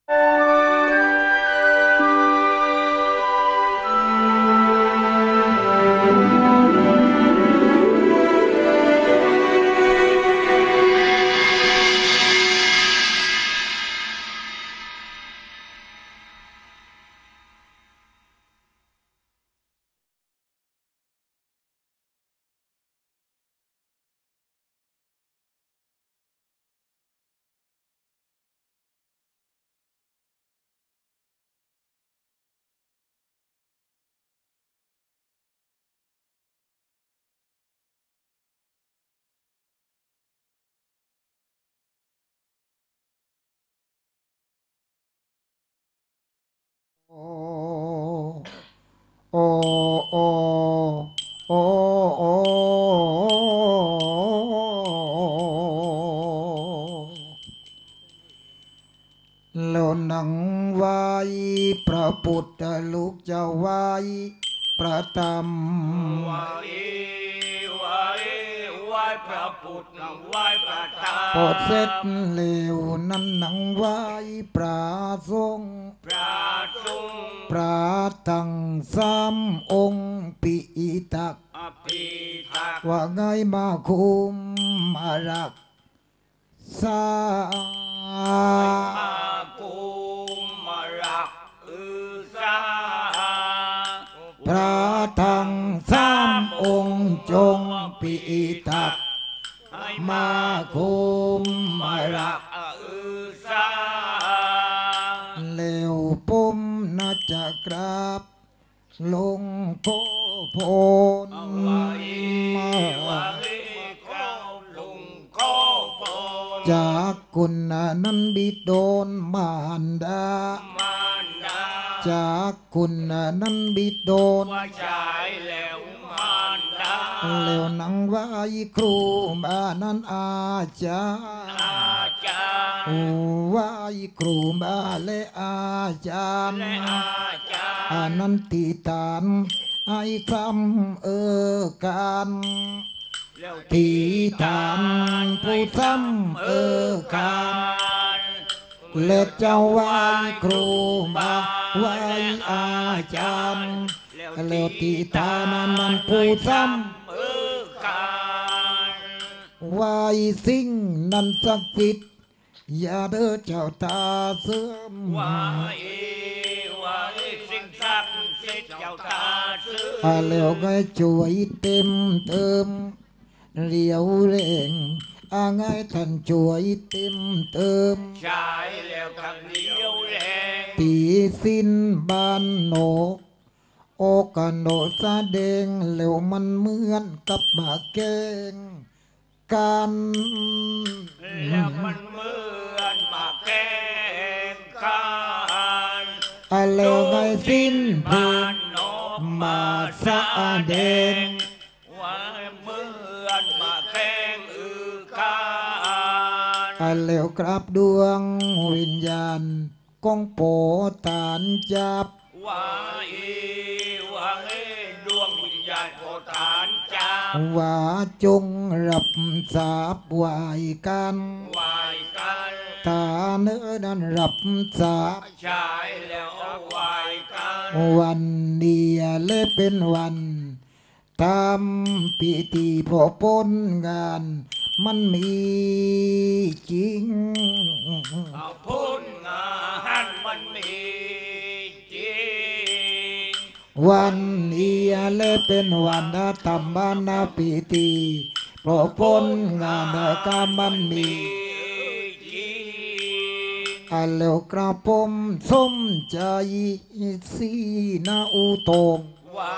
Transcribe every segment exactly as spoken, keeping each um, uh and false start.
โอ้โอ้โอ้โอ้โอ้โลนังไว้พระพุทธลูกจะไว้ประธรรมไว้ไว้ไว้พระพุทธไว้พระธรรมโปรดเสร็จเร็วนั้นหนังไว้พระสงฆ์พระสงฆ์พระทั้งสามองค์ปิตักอภิทักษ์ว่าไงมาคุมมารักษามากุมมารักอือสาพระทั้งสามองค์จงปิตักมาคุมมารักอือสาเร็วปุ่มน่าจะกราบลงโพโพนมาจากคุณนั้นบิดโดนมารดาจากคุณนั้นบิดโดนว่าชายแล้วมารดาแล้วนังไว้ครูบ้านั้นอาจารย์อาจารย์ไว้ครูบ้าและอาจารย์อานันติตานไอ้คำเออการทีทานผู้ทำเออการและเจ้าไว้ครูมาไว้อาจารย์แล้วทีทานนั้นผู้ทำเออการไว้สิ่งนั้นสักจิตอย่าเด้อเจ้าตาเสื่อมไว้ไว้สิ่งศักดิ์สิทธิ์เจ้าตาเสื่อมแล้วก็ช่วยเต็มเติมเรียวเร่งอาไงท่านช่วยเต็มเติมชายแล้วทางเรียวแรงปีสิ้นบานโนกโอกันโนแสดงแล้วมันเหมือนกับหมาแกงกันแล้วมันเหมือนหมาแกงกันแล้วไงสิ้นบานโนกมาแสดงแล้วกราบดวงวิญญาณกองโปตานจับว่าว่าดวงวิญญาณโปตานจับว่าจงรับทราบไหวกันไหวกันตาเนื้อนั้นรับทราบชายแล้วไหวกันวันเดียเลยเป็นวันทำพิธีพอปนงานมันมีจริงพ้นงานมันมีจริงวันนี้เลยเป็นวันทำบ้านพิธีพอปนงานก็มันมีจริงแล้วกระผมสมใจสีนาอุตงว่า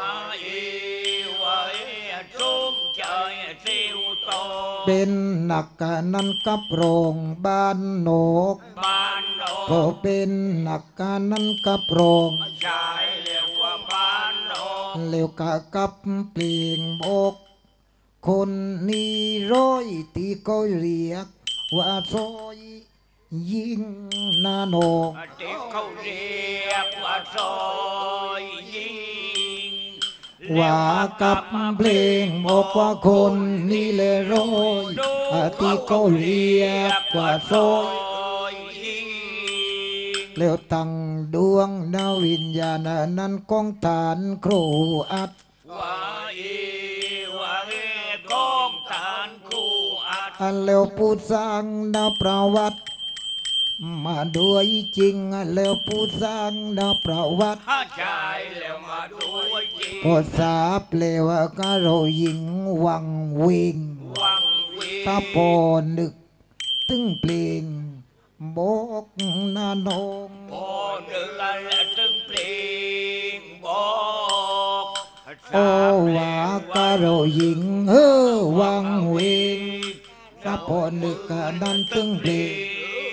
เป็นหนักกันนั้นกับโรงบ้านโนกก็เป็นหนักกันนั้นกับโรงชายเรียกว่าบ้านโนกเลี้ยวกะกับเปลี่ยงบกคนนี้ร้อยที่ก็เรียกว่าซอยยิงนาโนกที่เขาเรียกว่าซอยยิงว่ากับเพลงบอกว่าคนนี้เลยร้อยที่เขาเรียกว่าซอยแล้วตั้งดวงดาววิญญาณนั้นกองฐานครูอัดวาอีวาเอกองฐานครูอัดอันแล้วผู้สร้างดาวประวัติมาด้วยจริงแล้วผู้สร้างดาวประวัติห้าชายแล้วมาด้วยจริงก็ทราบเลยว่าก็เราหญิงวังเวงวังเวงถ้าพอนึกตึงเพลงบอกนานงพอนึกและตึงเพลงบอกโอ้ว่าก็เราหญิงเออวังเวงถ้าพอนึกนั้นตึงเพลง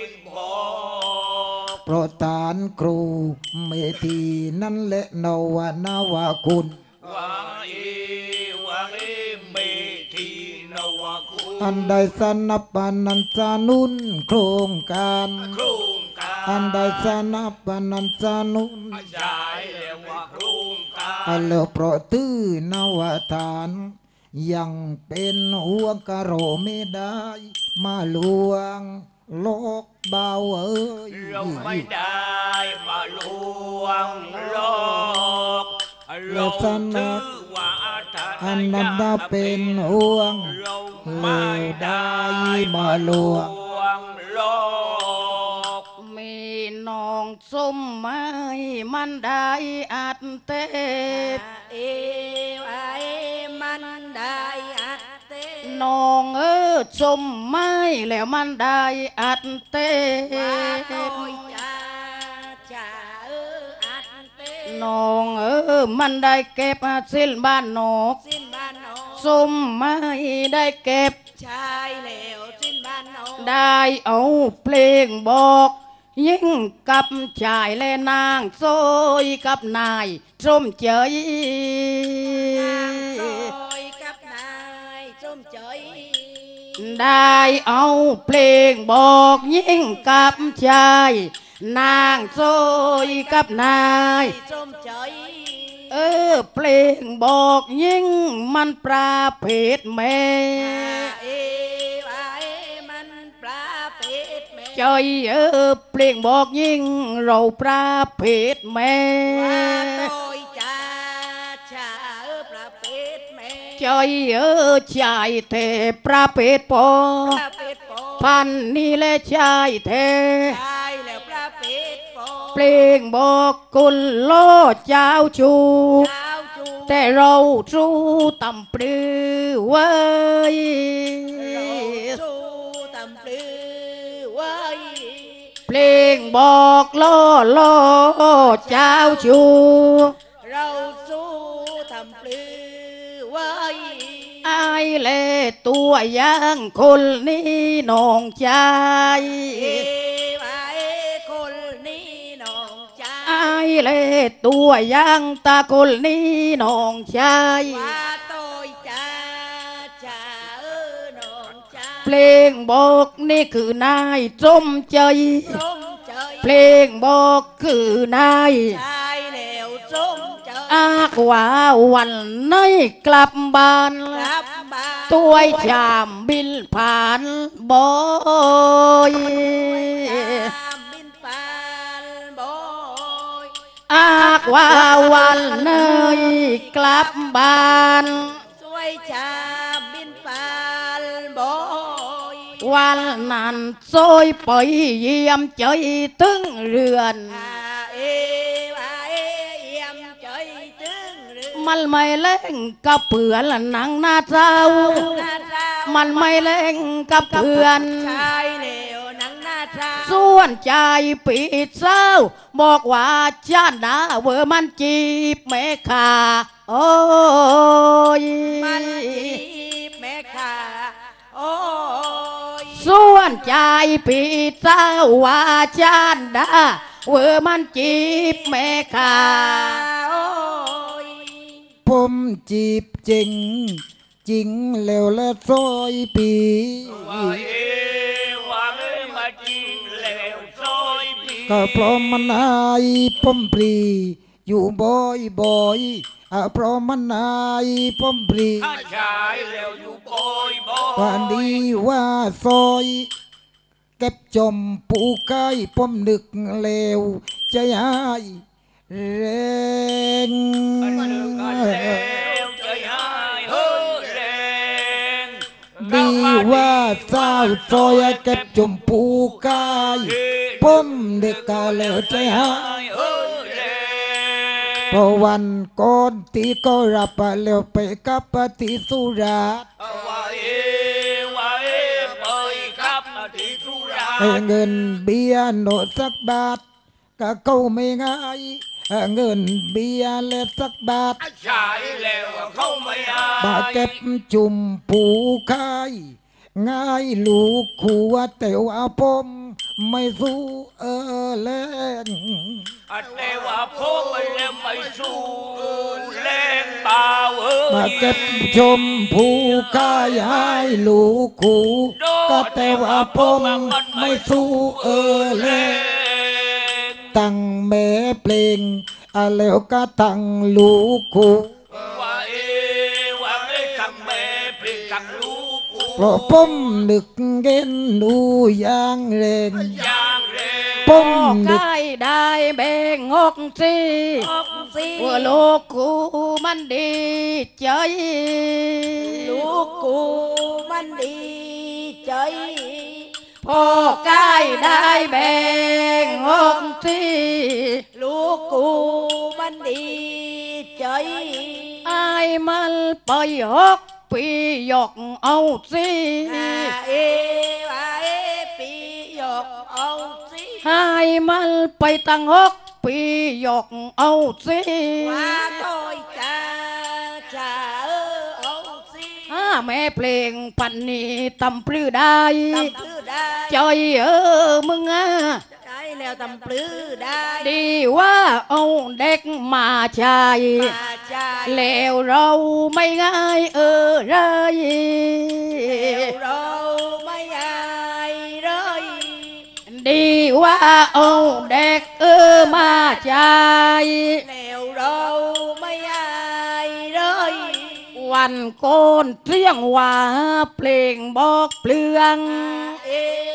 โปรดทานครูเมธีนั่นแหละนวานาวาคุณวาเอวาเอเมธีนวาคุณอันใดสนับอันนั้นสนุนโครงการโครงการอันใดสนับอันนั้นสนุนใจเรียกว่าโครงการอันเลวโปรดตื้อนวทานยังเป็นหัวกะโรไม่ได้มาลวงโลกเบาเอ้ยเราไม่ได้มาลวงโลกโลกถือว่าอันนั้นได้เป็นห่วงเราไม่ได้มาลวงโลกมีน้องส้มไม้มันได้อัดเตเอวไอมันได้อัดเตน้องเออส้มไม้แล้วมันได้อัดเตน้องเออมันได้เก็บสิ้นบ้านนกส้มไม้ได้เก็บชายแล้วสิ้นบ้านนกได้เอาเพลงบอกยิ่งกับชายและนางโซยกับนายส้มเจยกับนายส้มเจยได้เอาเพลงบอกยิ่งกับชายนางโซยกับนายส้มเจยเออเพลงบอกยิ่งมันปราเพศแม่ใจเออเพลงบอกยิ่งเราปราเพศแม่ใจเออชายเทปราเพศปอพันนี่แหละชายเทเพลงบอกกุลโลเจ้าชูแต่เราสู้ตำปลือไว้เพลงบอกล่อล่อเจ้าชูเราสู้ทำปลือไว้ไอเล่ตัวอย่างคนนี้น้องใจคนนี้น้องใจไอเล่ตัวอย่างตาคนนี้น้องใจเพลงบอกนี่คือนายจมใจเพลงบอกคือนายอากว่าวันไหนกลับบ้านตัวชามบินผ่านบอยอากว่าวันไหนกลับบ้านวันนั้นซอยไปเยี่ยมใจตึงเรือนมันไม่เล่นกับเพื่อนหนังหน้าเจ้ามันไม่เล่นกับเพื่อนส่วนใจปีเจ้าบอกว่าชาดาเวอมันจีบแม่ขาโอ้ยมันจีบแม่ขาโอ้ส่วนใจปีเจ้าว่าชาดาเวอมันจีบแม่ขาผมจีบจริงจริงแล้วละซอยปีก็เพราะมันอายผมปรีอยู่บ่อยบ่อยเพราะมันอายผมปรีวันดีว่าซอยเก็บจมปูไก่ป้มนึกเลวใจหายเร่งดีว่าสาวซอยเก็บจมปูไก่ป้มนึกกาเลวใจหายพอวันก่อนตีก็รับเร็วไปกับปฏิสุราเงินเบี้ยโนสักบาทก็เข้าไม่ง่ายเงินเบี้ยเล็สักบาทบาเก็บจุ่มผูกายง่ายลูกขัวแต่ว่าผมไม่สู้เออเล่นแต่ว่าผมไม่สู้เล่นเปล่าเมาเก็บชมผูกายให้ลูกขัวก็แต่ว่าผมไม่สู้เออเล่นตั้งแม่เพลงแล้วก็ตั้งลูกขัวเพราะผมนึกเงินดูอย่างเร่งผมนึกได้แบ่งหกสี่ว่าลูกกูมันดีใจลูกกูมันดีใจพ่อกายได้แบ่งหกสี่ลูกกูมันดีใจไอ้มันไปหกปีหยอกเอาสิเอวเอปีหยอกเอาสิให้มันไปตั้งหกปีหยอกเอาสิว่าโอยจ้าจ้าเออเอาสิฮ่าแม่เพลงปันนี้ตำปลื้อได้ตำปลื้อได้ใจเออมึงอ่ะแล้วตำปลื้อได้ดีว่าเอาเด็กมาใช้แล้วเราไม่ง่ายเออไรเราไม่ง่ายเลยดีว่าเอาเด็กเออมาใช้แล้วเราไม่ง่ายเลยวันโกนเที่ยงว่าเพลงบอกเปลืองเอ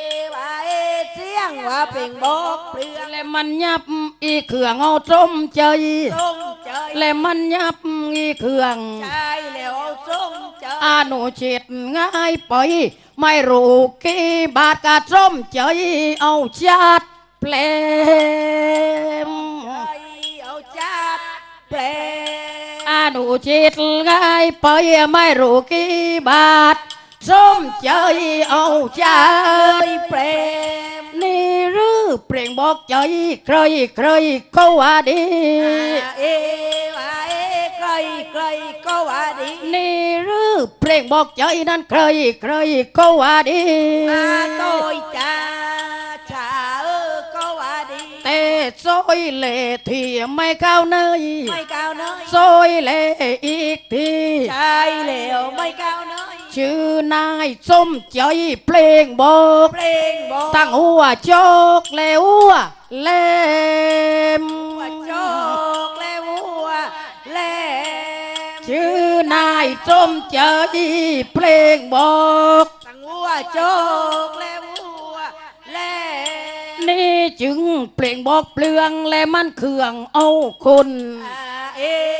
ว่าเพลงบอกเปลือกและมันยับอีเครื่องเอาส้มใจและมันยับอีเครื่องใจแล้วเอาส้มใจอนุชิตง่ายไปไม่รู้กี่บาทกะส้มใจเอาจัดเปลมเอาจัดเปลมอนุชิตง่ายไปไม่รู้กี่บาทส้มใจเอาจัดเปลมนี่หรือเพลงบอกใจใครใครก็ว่าดีเอว่าเอใครใครก็ว่าดีนี่หรือเพลงบอกใจนั้นใครใครก็ว่าดีมาโตยจ้าชาเออก็ว่าดีแต่ซอยเล่ที่ไม่ก้าวเนยไม่ก้าวเนยซอยเล่อีกทีใช่แล้วไม่ก้าวเนยชื่อนายส้มใจเพลงบอกเพลงบอกตั้งหัวโจกแล้วหัวเล่มหัวโจกแล้วหัวเล่มชื่อนายส้มใจเพลงบอกตั้งหัวโจกแล้วหัวเล่มนี่จึงเพลงบอกเปลืองและมันเครื่องเอาคนเอ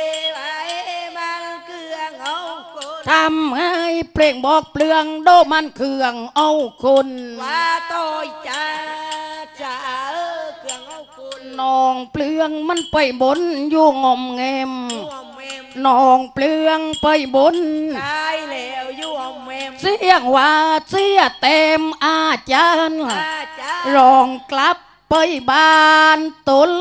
ทำให้เพลงบอกเปลืองโดมันเครื่องเอาคนว่าโตยจ้าจ้าเออเครื่องเอาคนน้องเปลืองมันไปบนอยู่งอมแงมน้องเปลืองไปบนตายแล้วอยู่งอมแงมเสียงว่าเสียเต็มอาจารย์รองกลับไปบ้านตุล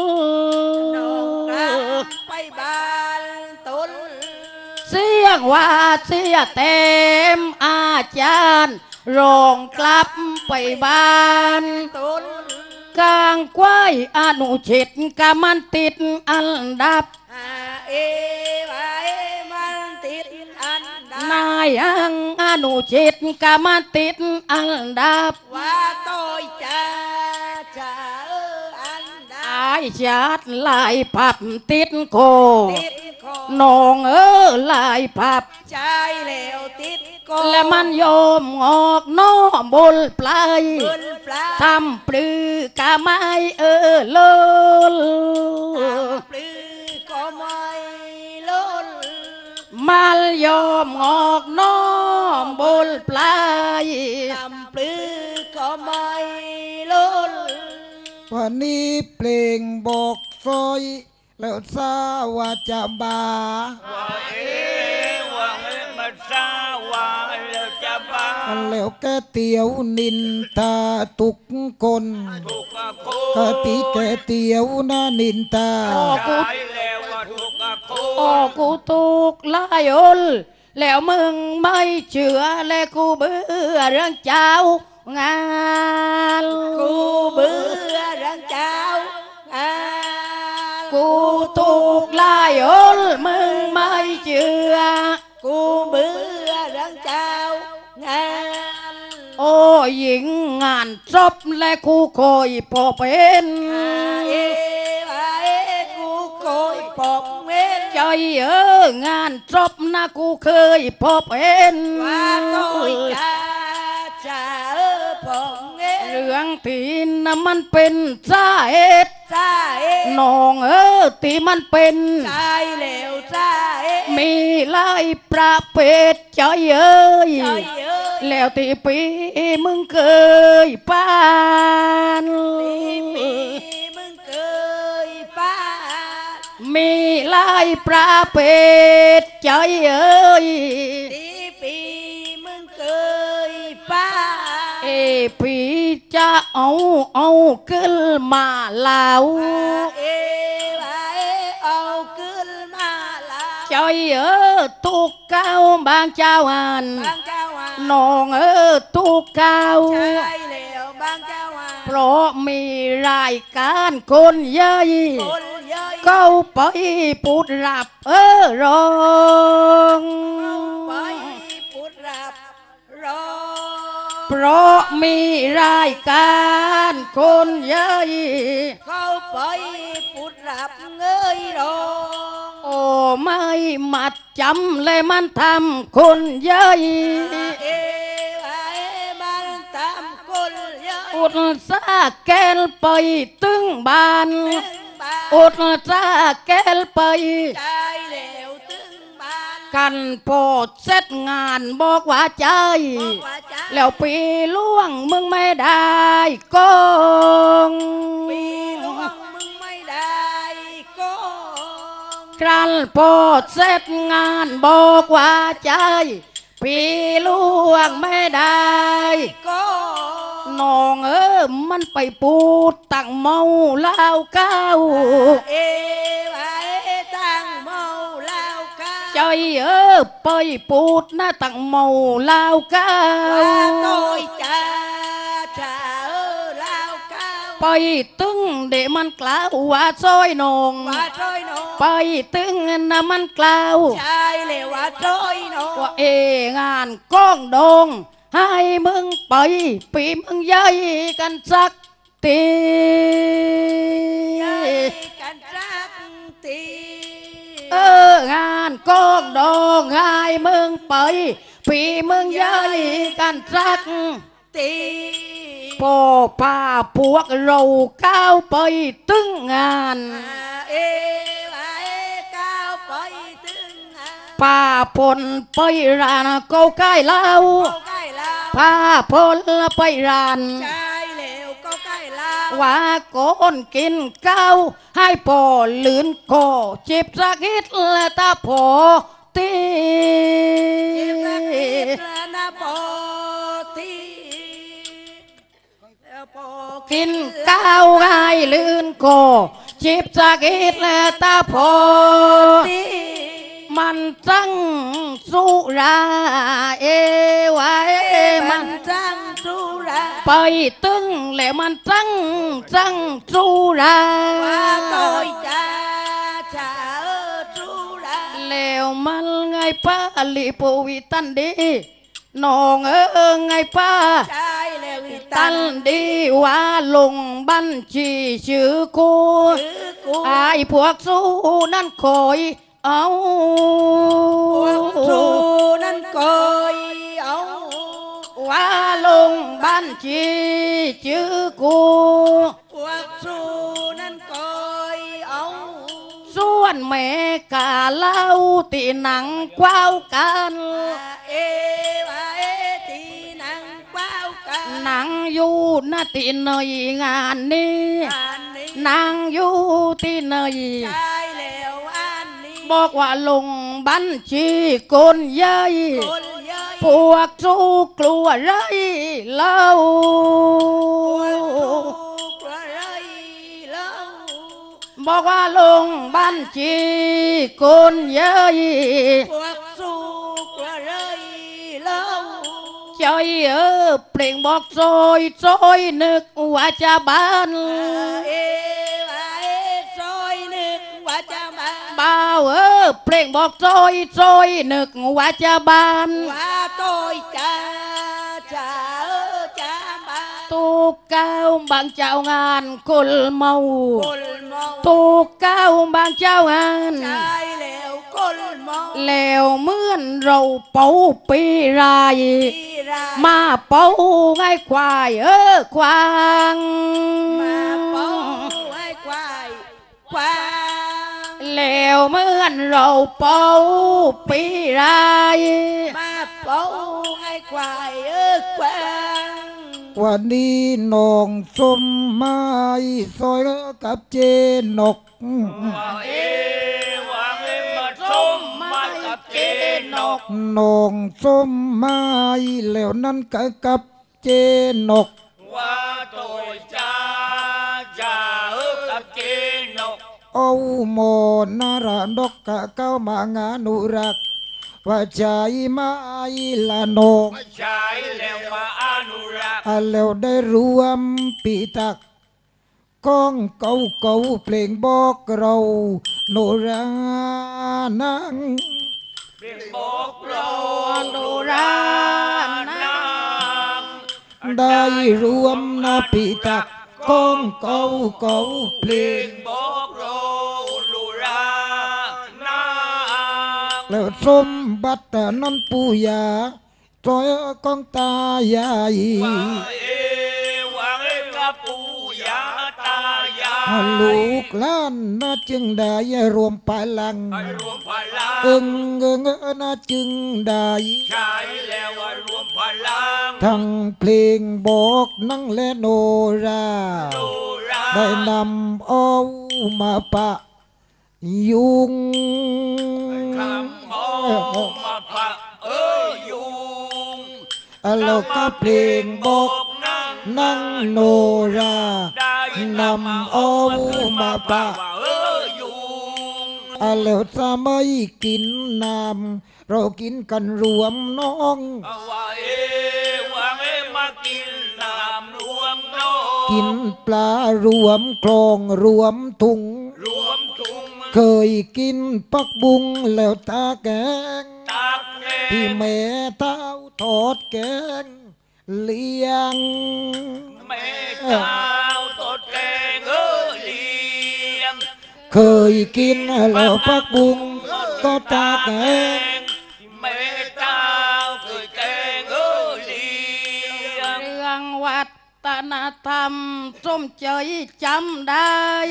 ไปบ้านตุลเสียงว่าเสียเต็มอาจารย์รองกลับไปบ้านตุลกลางควายอนุชิตกะมันติดอันดับเอวเอมันติดอันดับนายอังอนุชิตกะมันติดอันดับว่าโตยจ้าจ้าอันดับไอชาดลายผับติดโคน้องเออลายผับใจแล้วติดโคและมันโยมงอกน้อบุลปลายปลาทำปลือกะไม้เออโลลปลือก็ไม่ล้นมัลยอมงอกน้อมบนปลายทำปลือก็ไม่ล้นวันนี้เพลงบอกซอยแล้วทราบว่าจะบาว่าเอว่าเอมาซาว่าแล้วจะบ้าแล้วแกเตียวนินตาทุกคนทุกข์โคกะติแกเตียวนะนินตาโอ้กูตายแล้วว่าทุกข์โคโอ้กูตุกลายอลแล้วมึงไม่เชื่อและกูเบื่อเรื่องเจ้างานกูเบื่อเรื่องเจ้ากูตุกลายอลมึงไม่เชื่อกูเบื่อเรื่องเจ้างานโอ้หญิงงานจบและกูคอยพอเป็นเอวาเอกูโกยปอกเว้นใจเอองานจบนะกูเคยพบเห็นว่าโกยกาจะเออปอกเว้นเรื่องที่น่ะมันเป็นสาเหตุจ้าเอน้องเออที่มันเป็นใจเหลวจ้าเอมีหลายประเภทใจเอ้ยใจเอ้ยแล้วที่ปีมึงเคยปานปีมึงเคยป้ามีหลายประเภทใจเอ้ยตีปีมึงเคยป้าเอพี่จะเอาเอาขึ้นมาเล่าเอวาเอเอาขึ้นมาลาใจเออทุกเก้าบางเจ้าหันบางเจ้าว่าน้องเออทุกเก้าใช่แล้วบางเจ้าว่าเพราะมีรายการคนใหญ่คนเยอะเข้าไปพูดรับเออร้องไปปุดรับรอเพราะมีรายการคนใหญ่เข้าไปปุดรับเงยรอโอ้ไม่มัดจำเลยมันทำคนใหญ่เอวาเอมันตามคนเยอะอุดสาแกลไปตึงบานตึงบ้านอุดสาแกลไปใจเหลวตึงบ้านกันโพดเสร็จงานบอกว่าใจบอกว่าใจแล้วปีล่วงมึงไม่ได้กองปีหลวงมึงไม่ได้กองกันโพดเสร็จงานบอกว่าใจปีล่วงไม่ได้กองน้องเออมันไปปูดตั้งเมาเหล้าเก้าเอวาเอตั้งเมาเหล้าก้าใจเออไปปูดหน้าตั้งเมาเหล้าเก้าว่าโกยจ้าจ้าเออเหล้าก้าไปตึงเดมันกล่าวว่าซอยนองว่าจ้อยโนไปตึงน่ะมันกล่าวใช่เลยว่าจ้อยโนว่าเองานก้องดองให้มึงไปปีมึงย้ายกันสักทีใหญ่กันรักตีเอองานก้องดองให้มึงไปปีมึงย้ายกันสักตีพ่อพาพวกเราก้าวไปตึงงานเอวาเอก้าวไปถึงหาป้าพลไปร้านเก้าใกล้เล่าก็ใกล้แล้วป้าพลไปร้านใช่แล้วก็ใกล้แล้วว่าก้นกินข้าวให้พ่อลื่นคอจิบสักนิดและตาพอตีเจ็บสักนิดแล้วนะปอตีแล้วปอกินข้าวให้ลื่นคอจิบสักนิดและตาพอตีมันจังสุราเอวาเอมัมัน นจังสุราไปตึงแล้วมันจังจังสุราว่าต่อยจ้าชาเออสุราแล้วมันไงป้าลิปวิตันดีน้องเออไงป้าใช่แล้วอีตัตันนดีว่าลงบัญชีชื่อกูคือกูไอ้พวกสู้นั่นคอยเอาพวกครูนั้นคอยเอาโอ้ว่าลงบ้านจีชื่อกูพวกชูนั่นคอยเอาส่วนแม่กาเล่าตีหนังกว้าวกันเอวาเอตีหนังกว้าวกันหนังอยู่นาตีเนยงานนี้นางอยู่ที่เนยบอกว่าลงบัญชีคนใหญ่พวกสู้กลัวไรเล่าบอกว่าลงบัญชีคนใหญ่พวกสู้กลัวไรเล่าใจเออเปล่งบอกซอยซอยนึกว่าจะบ้านบ่าวเออเปล่งบอกซอยซอยนึกว่าจะบานว่าโต้ยจ้าจ้าเออจ้าบ้าตุกเก้าบางเจ้างานกุลเมาตุกเก้าบางเจ้างานใช่แล้วกุลเมาแล้วเหมือนเราเป่าปีรายมาเป่าไอ้ควายเออควางมาเป่าไอ้ควายควางแล้วเหมือนเราเป่าปีไรมาเป่าให้ควายเออควางวันนี้น้องสมไม้ซอยกับเจนกเอวังมาสมไม้กับเจนกน้องสมไม้แล้วนั้นกับเจนกว่าโตจ้าจ้าเออกับเจนกเอาโมนาราดกกะเก้ามางานุรักว่าใจมาละนกใจแล้วมาอนุรักแล้วได้รวมปีตักก้องเก่าเก่าเพลงบอกเราโนรานังเพลงบอกเราโนรานังได้รวมนาปีตักก้องเก่าเก่าเพลงบอกเราโนรานังแล้วสมบัตินันปูยาจอยกองตายายว่าเอวังกับปูยาตายายลูกหลานน่าจึงได้รวมพลังเอิงเอิงน่าจึงได้ใช่แล้วว่ารวมพลังทั้งเพลงบอกนั่งและโนราได้นำเอามาปะยุงคำเอามาปะเออยุงแล้วก็เพลงบอกนั่งโนรานำเอามาปะเออยุงแล้วจะไม่กินน้ำเรากินกันรวมน้องว่าเอว่าเอมากินน้ำรวมน้องกินปลารวมคลองรวมถุงรวมถุงเคยกินปักบุงแล้วตาแกงที่แม่เท้าทอดแกงเลี้ยงแม่เท้าทอดแกงเออเลี้ยงเคยกินแล้วปักบุงก็ตาแกงแม่เท้าเคยแกงเออเลี้ยงเรื่องวัฒนธรรมสมใจจำได้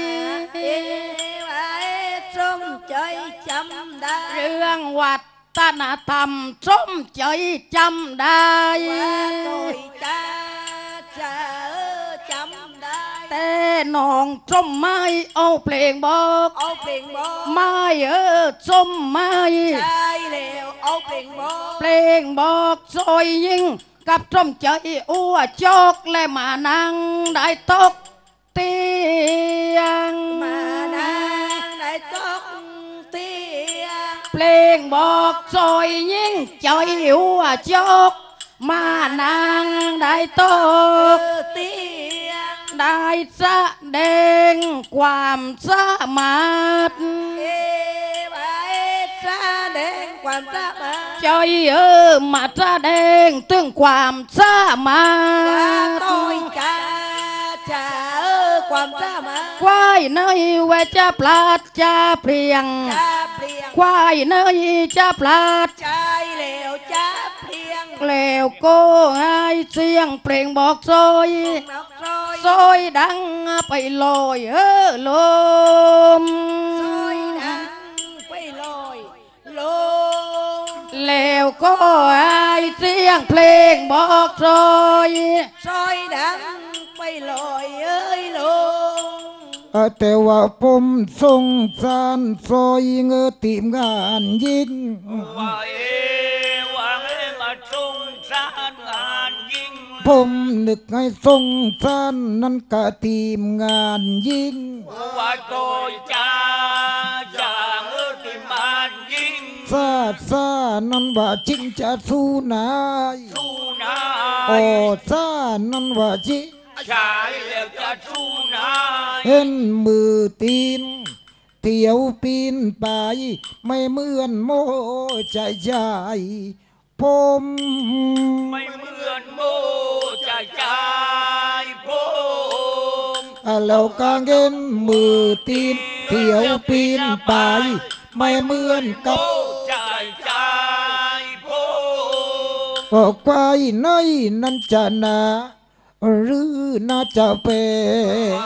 สมใจจำได้เรื่องวัฒนธรรมสมใจจำได้ว่าโตยจ้าจ้าจำได้แต่น้องสมไม่เอาเพลงบอกเอาเพลงบอกไม่เออสมไม่ใช่แล้วเอาเพลงบอกเพลงบอกซอยยิ่งกับสมใจอ้วจอกและมานั่งได้ตกเตียงมานั่งได้ตกเตียงเพลงบอกซอยยิ่งใจอ้วจอกมานั่งได้ตกเตียงได้แสดงความสามารถแสดงความสามารถใจเออมาแสดงถึงความสามารถต้อยจ้าจ้าเออความสามารถควายเนยเวจะปลาดจะเพียงควายเนยจะปลาดใจแล้วจะเพียงแล้วก็ให้เสียงเพลงบอกซอยซอยดังไปลอยเออลมซอยดังไปลอยลมแล้วก็ให้เสียงเพลงบอกซอยซอยดังไปลอยเอ้ยลมแต่ว่าผมสงสารซอยเงือทีมงานยิงว่าเอว่าเอมาสงสารงานยิงผมนึกให้สงสารนั้นกะทีมงานยิงว่าโตจ้าจ้าเงือทีมงานยิงซาซานั้นว่าจริงจะสู้นายสู้นายโอ้ซานั้นว่าจริงใช่แล้วจะสู้นายเห็นมือตีนเที่ยวปีนไปไม่เหมือนโมใจใจผมไม่เหมือนโมใจใจผมแล้วก็เห็นมือตีนเที่ยวปีนไปไม่เหมือนกับใจใจผมก็ควายในนั้นจะนาหรือน่าจะเป็น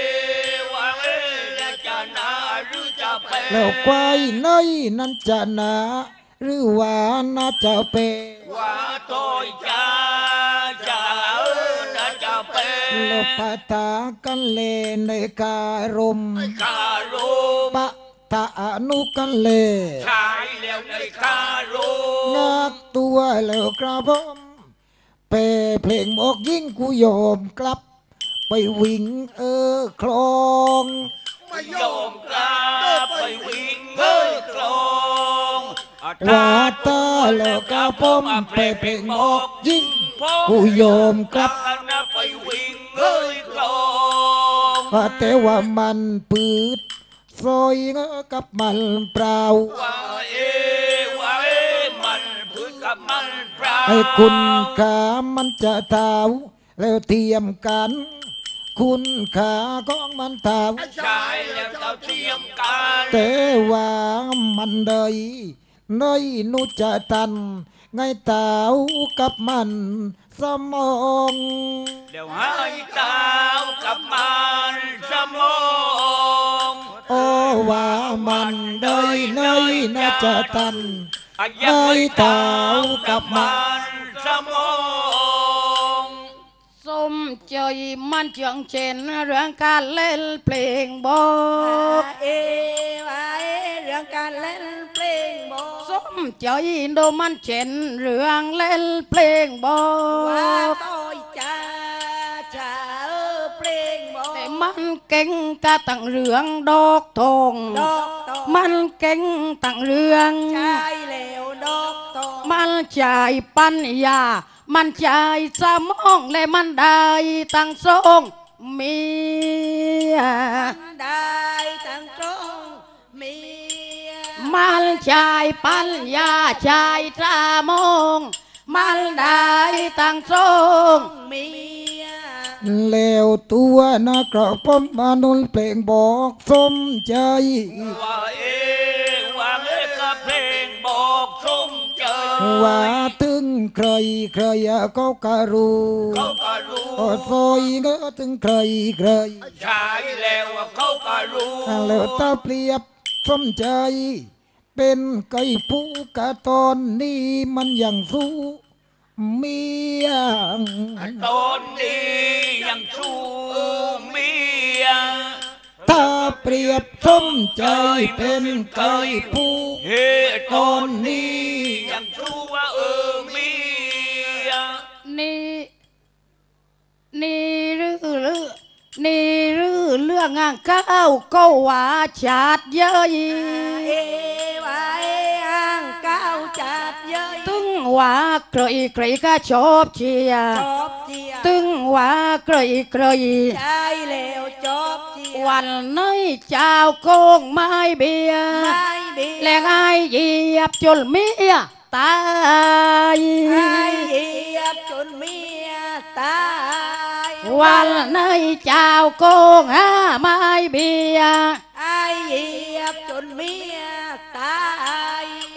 แล้วควายในนั้นจะนาหรือว่าน่าจะเป็นว่าตอยจ้าจ้าน่าจะเป็นแล้วปะทะกันเลในคารมคารมปะทะอนุกันเลใช่แล้วในคารมนักตัวแล้วกระผมเปเพลงบอกยิ่งกูยอมกลับไปวิ่งเออคลองไม่ยอมกลับไปวิ่งเออคลองว่าตาแล้วก็ผมเปเพลงบอกยิ่งกูยอมกลับไปวิ่งเออคลองว่าแต่ว่ามันปืดซอยเงอกับมันเปล่าว่าเอว่าเอมันปืดกับมันเปล่าไอ้คุณขามันจะเท้าแล้วเทียมกันคุณขาของมันเท้าใช่แล้วเราเทียมกันแต่ว่ามันเลยเนยนุจะตันไงเท้ากับมันสมองเดี๋ยวให้เท้ากับมันสมองโอ้ว่ามันเลยเนยน่าจะตันไงเท้ากับมันสมองสมใจมันเจียงเชนเรื่องการเล่นเพลงบอกเอว่าเอเรื่องการเล่นเพลงบอกสมใจโดมันเชนเรื่องเล่นเพลงบอกว่าต้อยจ้าจ้าเออเพลงบอกแต่มันเก่งกะตั้งเรื่องดอกทองดอกทองมันเก่งตั้งเรื่องใช่แล้วดอกทองมันใจปัญญามันใจสมองและมันได้ตั้งทรงเมียมันได้ตั้งทรงเมียมันใจปัญญาใจสมองมันได้ตั้งทรงเมียแล้วตัวนักร้องผมมานุนเพลงบอกสมใจว่าเอว่าเอกับเพลงบอกสมใจว่าถึงใครใครก็กะรู้เขาก็รู้โอ้ซอยก็ถึงใครใครใช่แล้วเขาก็รู้แล้วตาเปรียบสมใจเป็นไก่ผู้กะตอนนี้มันยังสู้เมียตอนนี้ยังสู้เมียถ้าเปรียบสมใจเป็นไก่ผู้ตอนนี้ยังสู้ว่าเออเมียนี่นี่หรือหรือนี่หรือเรื่องงานก้าวก็ว่าชาดเยอะเอว่าเออ่างก้าวชาดเยอะตึงว่าใครใครก็ชอบเชียร์ตึงว่าใครใครใช่แล้วจบเชียวันนี้เจ้าโกงไม้เบียแรงไอ้เหยียบจนเมียตายไอ้เหยียบจนเมียตายวันนี้เจ้าโกงหาไม้เบียไอ้เหยียบจนเมียตายและแต่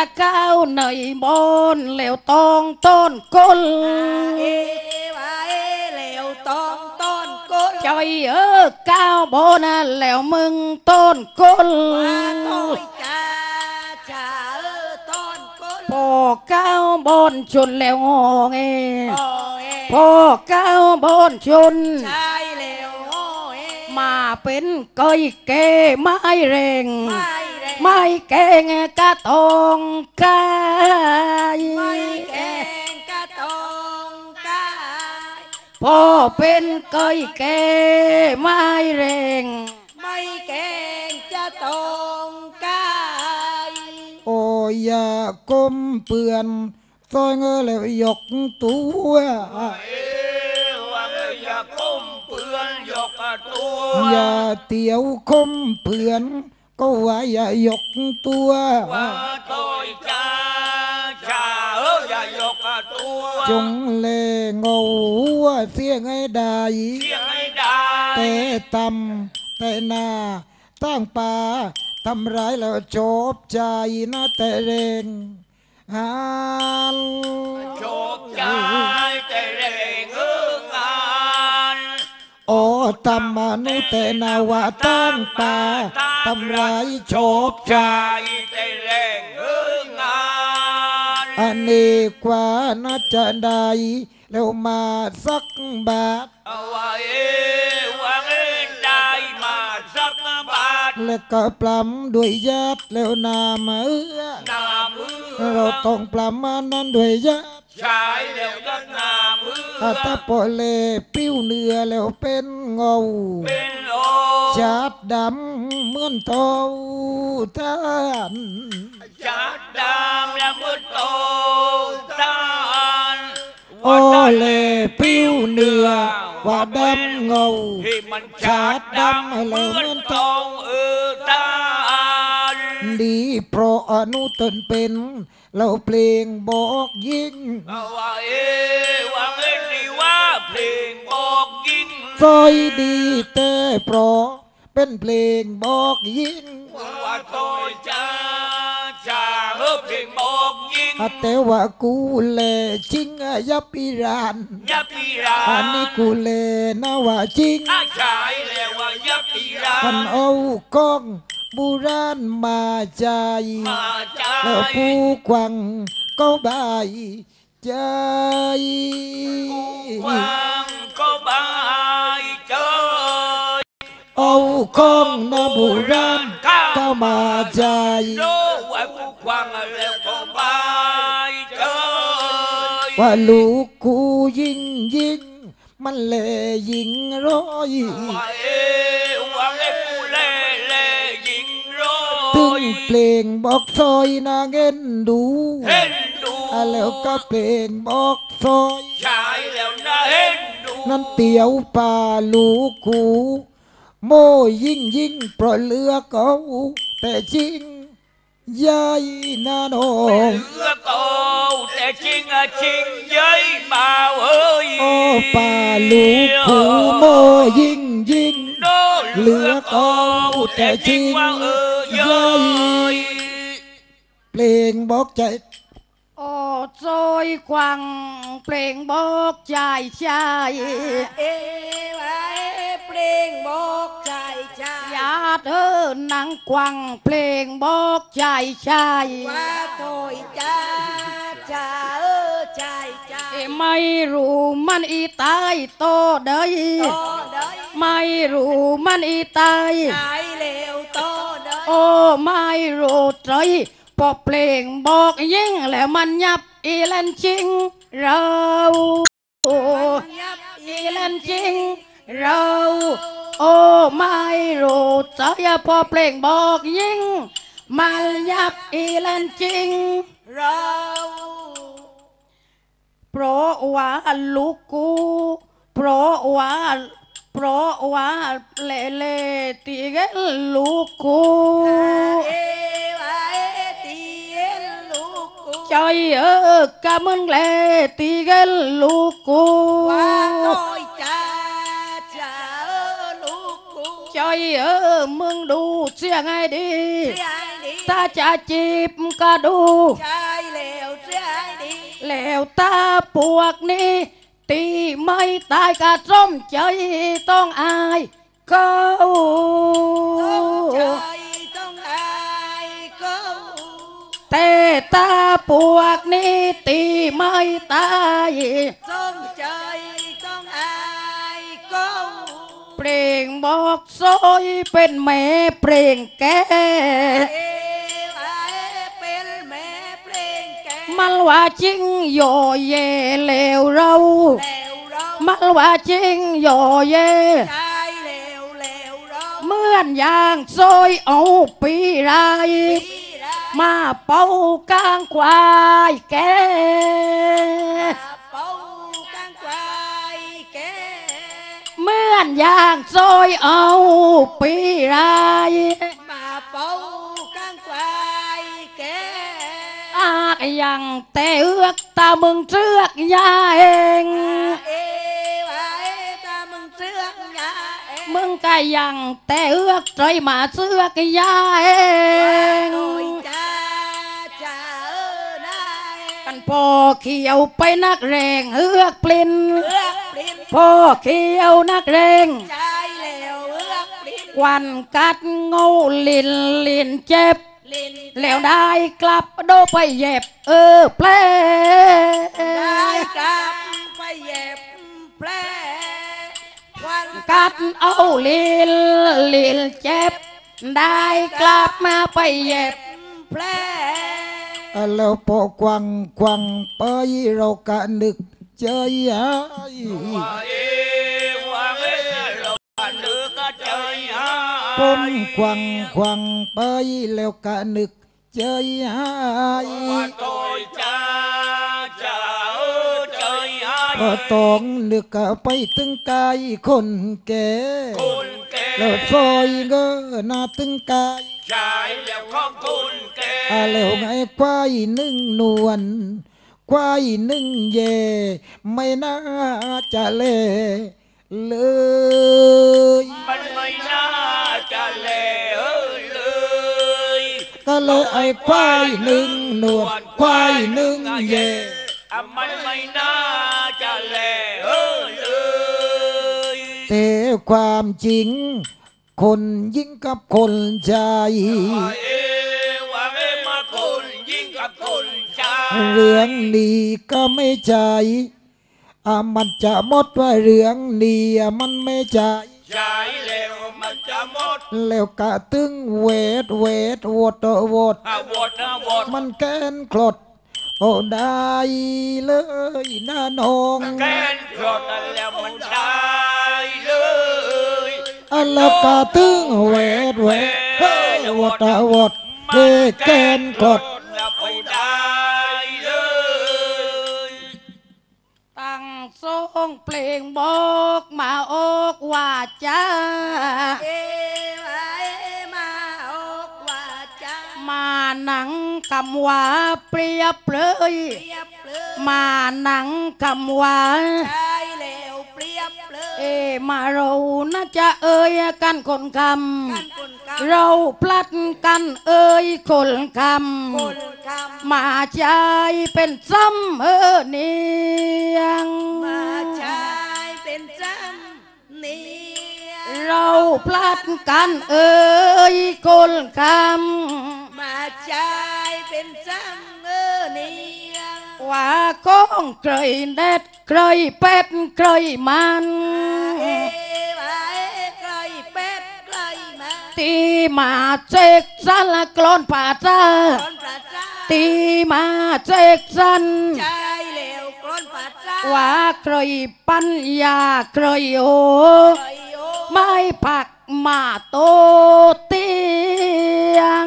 ะเก้าในบนเหลวตองต้นก้นเอวาเอเหลวตองต้นก้นจอยเออเก้าบนแล้วมึงต้นก้นว่าต้อยจ้าจ้าเออต้นก้นพอเก้าบนชนแล้วงอเงพอเก้าบนชนใช่แล้วมาเป็นเกยเกไม้เร่งไม้แกงกะตองกายไม้แกงกะตองกายพอเป็นเกยเกไม้เร่งไม้แกงจะตองกายโอ้ยอย่าก้มเปื่อนซอยเงอแล้วยกตัวอย่าก้มเปื่อนยกตัวอย่าเตียวคมเปื่อนก็ว่าอย่ายกตัวว่าต้อยจ้าจ้าเอออย่ายกตัวจงเลงเอาเสียงให้ได้เสียงให้ได้แต่ตำแต่นาตั้งป่าทำร้ายแล้วจบใจนะแต่เรงฮันจบใจแต่เรงเอองานโอ้ตำมนุษย์แต่นาวาตั้งป่าทำร้ายจบใจแต่เรงเอองานอันนี้กว่าน่าจะได้แล้วมาสักบาทเอาไว้ว่าได้มาสักบาทแล้วก็ปล้ำด้วยญาติแล้วนามือนามือเราต้องปล้ำมันนั้นด้วยญาติใช่แล้วก็นามือถ้าปล่อยเล่ปิ้วเนื้อแล้วเป็นเงาเป็นโอจัดดำเหมือนโตท่านจัดดำแล้วเหมือนโตท่านโอเล่ปิ้วเนื้อว่าดำเงาจัดดำเหมือนโตเออท่านดีเพราะอนุตนเป็นเราเพลงบอกยิ่งว่าเอว่าเอ็นดีว่าเพลงบอกยิ่งซอยดีแต่เพราะเป็นเพลงบอกยิ่งว่าโตจ้าจ้าเออเพลงบอกยิ่งแต่ว่ากูเล่จริงยับปีรานยับปีรานอันนี้กูเล่นะว่าจริงใช่แล้วว่ายับปีรานมันเอากล้องบูราณมาใจแล้วผู้ควังก็บายใจผู้ควังก็บายใจเอาของนาบูราณก็มาใจว่าผู้ควังแล้วก็บายใจว่าลูกกูยิ่งยิ่งมันเล่ยิ่งร้อยตึงเพลงบอกซอยนาเงินดูเห็นดูแล้วก็เพลงบอกซอยใช่แล้วนะเห็นดูนั่นเตียวป่าลูกกูโมยิ่งยิ่งเพราะเลือกเขาแต่จริงใหญ่นาโนเลือกเขาแต่จริงอะจริงใหญ่มาเฮ้ยโอ้ป่าลูกกูโมยิ่งยิ่งเลือกเขาแต่จริงใหญ่เพลงบอกใจโอ้ซอยควังเพลงบอกใจใจเอวาเอเพลงบอกใจใจญาติเออนังควังเพลงบอกใจใจว่าโตยจ้าจ้าเออใจใจไม่รู้มันอีตายโตเดยไม่รู้มันอีตายใจเลวโตเดยโอ้ไม่รู้ใจพอเพลงบอกยิ่งแล้วมันยับอีเล่นจริงเราอีเล่นจริงเราโอ้ไม่รู้ใจพอเพลงบอกยิ่งมันยับอีเล่นจริงเราเพราะว่าลูกกูเพราะว่าเพราะว่าเล่เล่ตีกันลูกกูใจเออกะมึงเล่ตีกันลูกกูว่าโตยจ้าจ้าลูกกูใจเออมึงดูเสียงไงดีเสียงดีถ้าจะจีบก็ดูใจแล้วใจดีแล้วตาพวกนี้ตีไม่ตายกะส้มใจต้องอายเขาต้องอายเขาแต่ตาพวกนี้ตีไม่ตายส้มใจต้องอายเขาเปล่งบอกซอยเป็นแม่เปล่งแก่เป็นแม่เปล่งแก่มันว่าจริงโยเย่เลวเรามันว่าจริงโยเย่เหมือนอย่างซอยเอาปีไรมาเป่ากลางควายแก่เหมือนอย่างซอยเอาปีไรมาเป่ากลางควายแก่อากยังแต่เอือกตามึงเชือกยาเองมึงก็ยังแต่เอือกใจมาเสือกยาเองกันพ่อเขียวไปนักแรงเอือกปลิ้นพ่อเขียวนักแรงควันกัดเงาลินลินเจ็บแล้วได้กลับโดไปเย็บเออแผลได้กลับไปเย็บแผลกัดเอาลินลินเจ็บได้กลับมาไปเย็บแผลแล้วพอกวังกวังไปเรากะนึกเจยหายผมกวังกวังไปแล้วกะนึกเจยหายก็ต้องนึกไปถึงกายคนแก่แล้วซอยเงอหน้าถึงกายชายแล้วของคุณแก่แล้วไงควายนึ่งนวลควายนึ่งเย่ไม่น่าจะเล่เลยมันไม่น่าจะเล่เลยก็เลยไอ้ควายนึ่งนวลควายนึ่งเย่มันไม่น่าจะเล่เลยแต่ความจริงคนยิ่งกับคนใจเรื่องนี้ก็ไม่ใจอ่ะมันจะหมดว่าเรื่องนี้มันไม่ใจใจแล้วมันจะหมดแล้วกะตึงเวทเวทวดวดมันแกนกรดโอ้ได้เลยนะน้องแกนกรดแล้วมันได้เลยอันแล้วกะตึงเวทเวทวดวดเด็กแกนกรดทรงเพลงบอกมาอกว่าจ้ามาอกว่าจ้ามาหนังคำว่าเปรียบเลยมาหนังคำว่าใช่แล้วเปรียบเลยเอมาเราน่าจะเอ่ยกันคนคำเราพลัดกันเอ่ยคนคำมาใจเป็นซ้ำเออเนียงมาใจเป็นซ้ำเนียงเราพลัดกันเอ่ยคนคำมาใจเป็นซ้ำเออเนียงว่าก้องเคยเด็ดเคยเป็ดเคยมันตีมาเจกสันละกลอนป่าจ้าตีมาเจกสันว่าเคยปัญญาเคยโอไม่ผักมาโตเตียง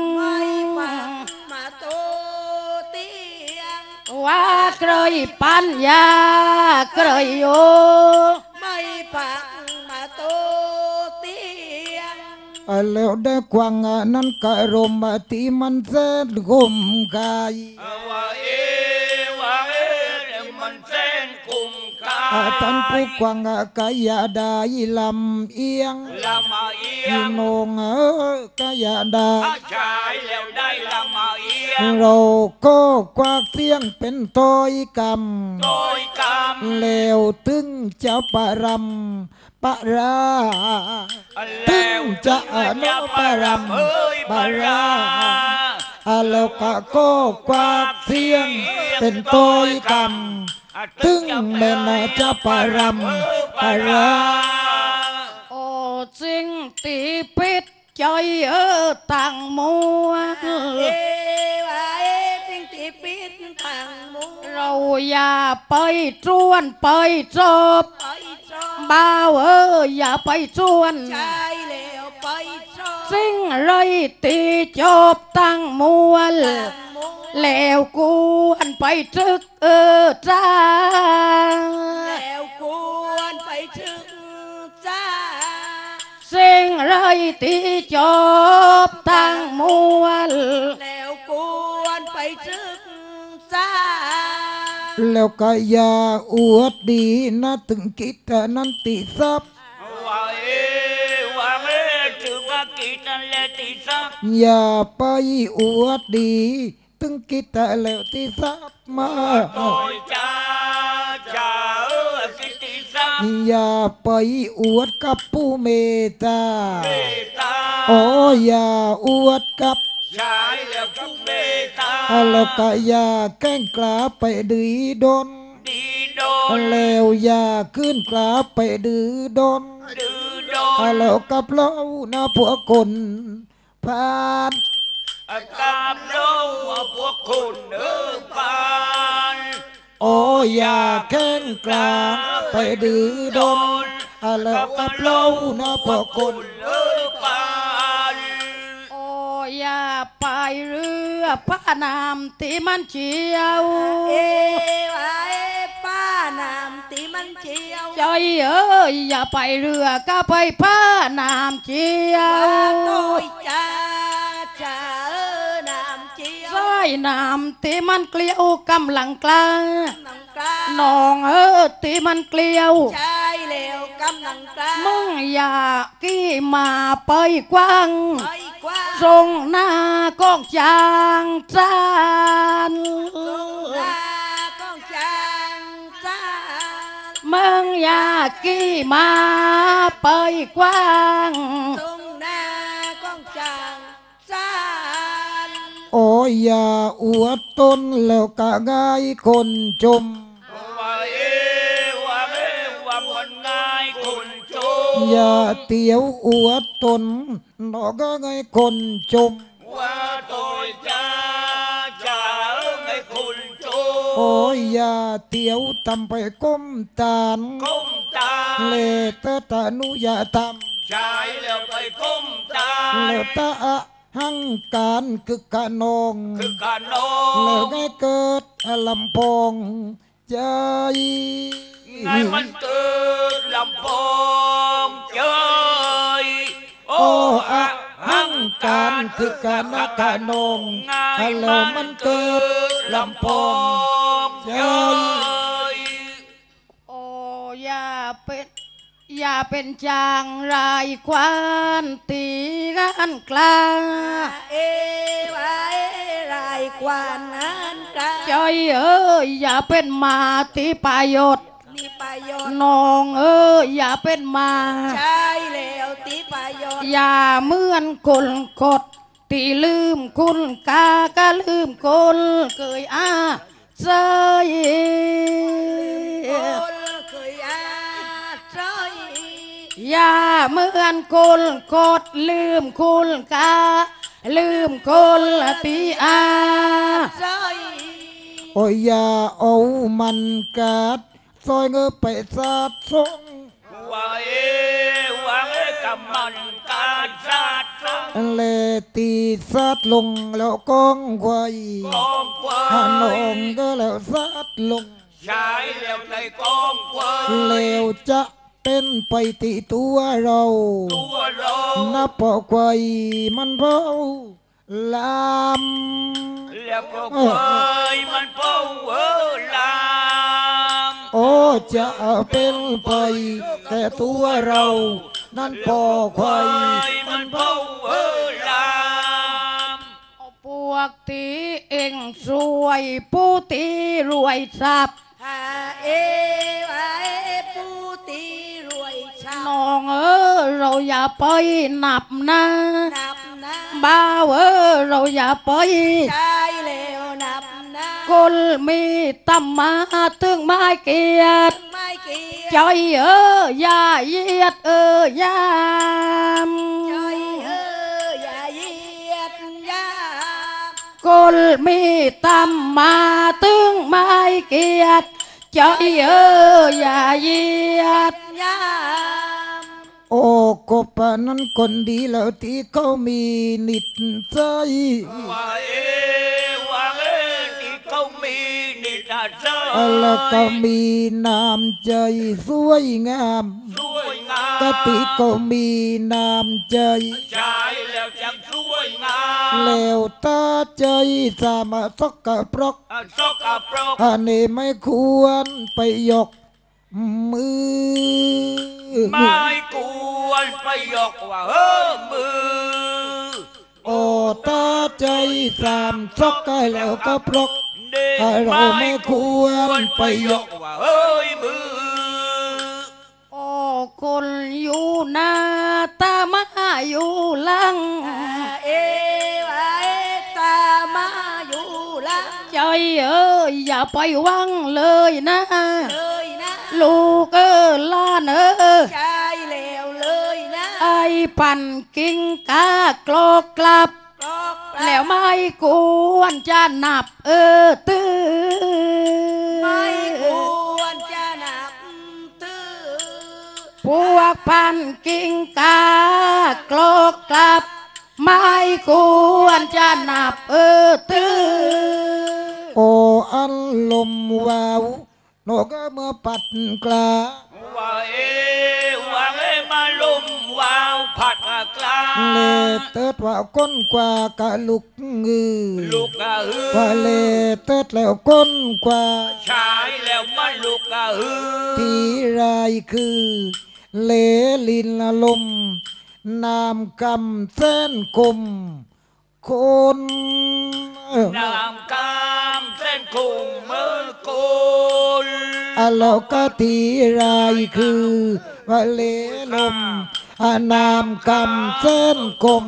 ว่าเคยปัญญาเคยโอไม่ผักมาโตแล้วได้กวางนั้นกะรมตีมันเสดกมกายว่าเอว่าเอมันเส้นกุมกายท่านผู้กวางกายาได้ลำเอียงลำเอียยงนงเออกายาดาชายแล้วได้ละมาเอียงเราก็กวากเสียงเป็นต้อยกรรมโดยกรรมแล้วตึงจะปะรำปะราตึงจะอนุปะรำปะราอาแล้วก็ก็กวากเสียงเป็นต้อยกรรมตึงแม่นาจะปะรำปะราโอ้จริงตีปิดใจเออตั้งมัวเอวาเอติงตีปิดทางมูเราอย่าไปจวนไปจบไปจอบ่าวเอออย่าไปจวนชายแล้วไปจอสิ่งไรตีจบตั้งมวลทางมูแล้วกวนไปจึกเออจ้าแล้วควรไปถึงจ้าสิ่งไรตีจบตั้งมวลแล้วควรไปถึงจ้าแล้วก็อย่าอวดดีนะถึงกิจนั้นติทรัพย์ว่าเอว่าเอถึงกับกิจนั่นแหละติสักอย่าไปอวดดีถึงกิจแล้วติทรัพย์มาโดยจ้าจ้าเออกิติสักอย่าไปอวดกับผู้เมตตาเมตตาโอ้อย่าอวดกับชายแล้วผู้เมตตาแล้วก็อย่าแกล้งกลาไปดื้อดนดีโดนแล้วอย่าขึ้นกลาไปดื้อดนดื้อโดนแล้วกับเรานะพวกคนพานอาการเราว่าพวกคุณเออปานโอ้อย่าแกล้งกลาไปดื้อดนแล้วกับเรานะพวกคนเออปานโอ้อย่าไปเรือพระนามตีมันเชียวเอวาเอป้านามตีมันเชียวใจเอ้ยอย่าไปเรือก็ไปพระนามเชียวว่าโต้ยจ้าจ้าเออนามเชียวสายนามตีมันเกลียวกำลังกลางน้ำกลางน้องเออตีมันเกลียวชายแล้วกำลังกลางมึงอย่ากี้มาไปกว้างไปกว่าทรงหน้ากองจางจานลากองจางจ้ามึงอย่ากี้มาไปกว้างตรงหน้ากองจางจ้าโอ้อย่าอวดตนแล้วก็ง่ายคนชมว่าเอว่าเอว่ามันง่ายคุณจูอย่าเตียวอวดตนนอกก็ง่ายคนชมว่าตัวจ้าจ้าเออไม่คุณจูโอ้ยอย่าเตียวทำไปก้มตานก้มตาเลตตานุอย่าทชายแล้วไปก้มตาำเลตาอะหังการคือกะนองคือการนอแล้วงไงเกิดลำพองใจไงมันเกิดลำพองเจยโอ้โอ้อะอะหังการคือกะนกะนองไงแล้วมัมัน นเกิเกิดดลำลำพพออง งเจใจยโอ้อย่าเป็นอย่าเป็นจางรายควัน ตีกันกลางเอวาเอรายกว่านนั้นกลางใจเอ้ยอย่าเป็นมาตีปายศมีประโยชน์น้องเอ้ยอย่าเป็นมาใช่แล้วตีประโยชน์อย่าเหมือนคนกดตีลืมคุณกาก็ลืมคนเคยอาใจคนเคยอาใจอย่าเหมือนคนกดลืมคุณกาลืมคนตีอาใจโอ้ยอย่าเอามันกัดซอยเงือไปสาดทรงว่าเอว่าเอกับมันการชาติสงเลตีสาดลงแล้วกองไว้กองควาฮานอยงก็แล้วสาดลงชายแล้วในกองควายแล้วจะเป็นไปติตัวเราตัวเรานับปอกไว้มันเผาลามแล้วก็ควายมันเป้าเออลามโอ้จะเป็นไปแต่ตัวเรานั่นปอควายมันเผาเออลามพวกตีเองสวยผู้ตีรวยทรัพย์หาเอวาเอปูตีรวยชาน้องเออเราอย่าไปนับนะนับนะบ่าวเออเราอย่าไปใจเลวนับนะคนมีตำมาถึงไม่เกียรติไม่เกียรติใจเอออย่าเยียดเออยามใจเอออย่าเยียดยามคนมีตำมาถึงไม่เกียรติใจเอออย่าเยียดยามโอ้กบนั้นคนดีแล้วที่เขามีนิดใจว่าเอว่าเอที่เขามีนิดใจแล้วก็มีน้ำใจสวยงามสวยงามกติก็มีน้ำใจใจแล้วจังสวยงามแล้วตาใจสามารถสกปรกสกปรกอันนี้ไม่ควรไปยกมือไม่ควรไปยกว่าเออมือโอ้ตาใจสามสกกายแล้วก็ปรกเราไม่ควรไปยกว่าเอ้ยมือโอ้คนอยู่หน้าตามาอยู่หลังเอวาเอตามาอยู่หลังใจเอ้ยอย่าไปวังเลยนะเลยนะลูกเออล้านเออใจเลวเลยนะไอ้ปั่นกิ้งกากลอกกลับแล้วไม่ควรจะนับเออตื้อไม่ควรจะนับตื้อพวกพันกิ้งกากลอกกลับไม่ควรจะนับเออตื้อโอ้อันลมวาวนกเมื่อปัดกลาว่าเอว่าเอมาลมวาวผัดกลาเลเติดว่าก้นกว่ากะลุกงือลุกกะฮือว่าเลเติดแล้วก้นกว่าชายแล้วมาลุกกะฮือที่ไรคือเลลินลมนามกำเส้นกลมคนนามกำเส้นคุมมือกุลอะเราก็ที่ไรคือว่าเลลมนามกำเส้นกลม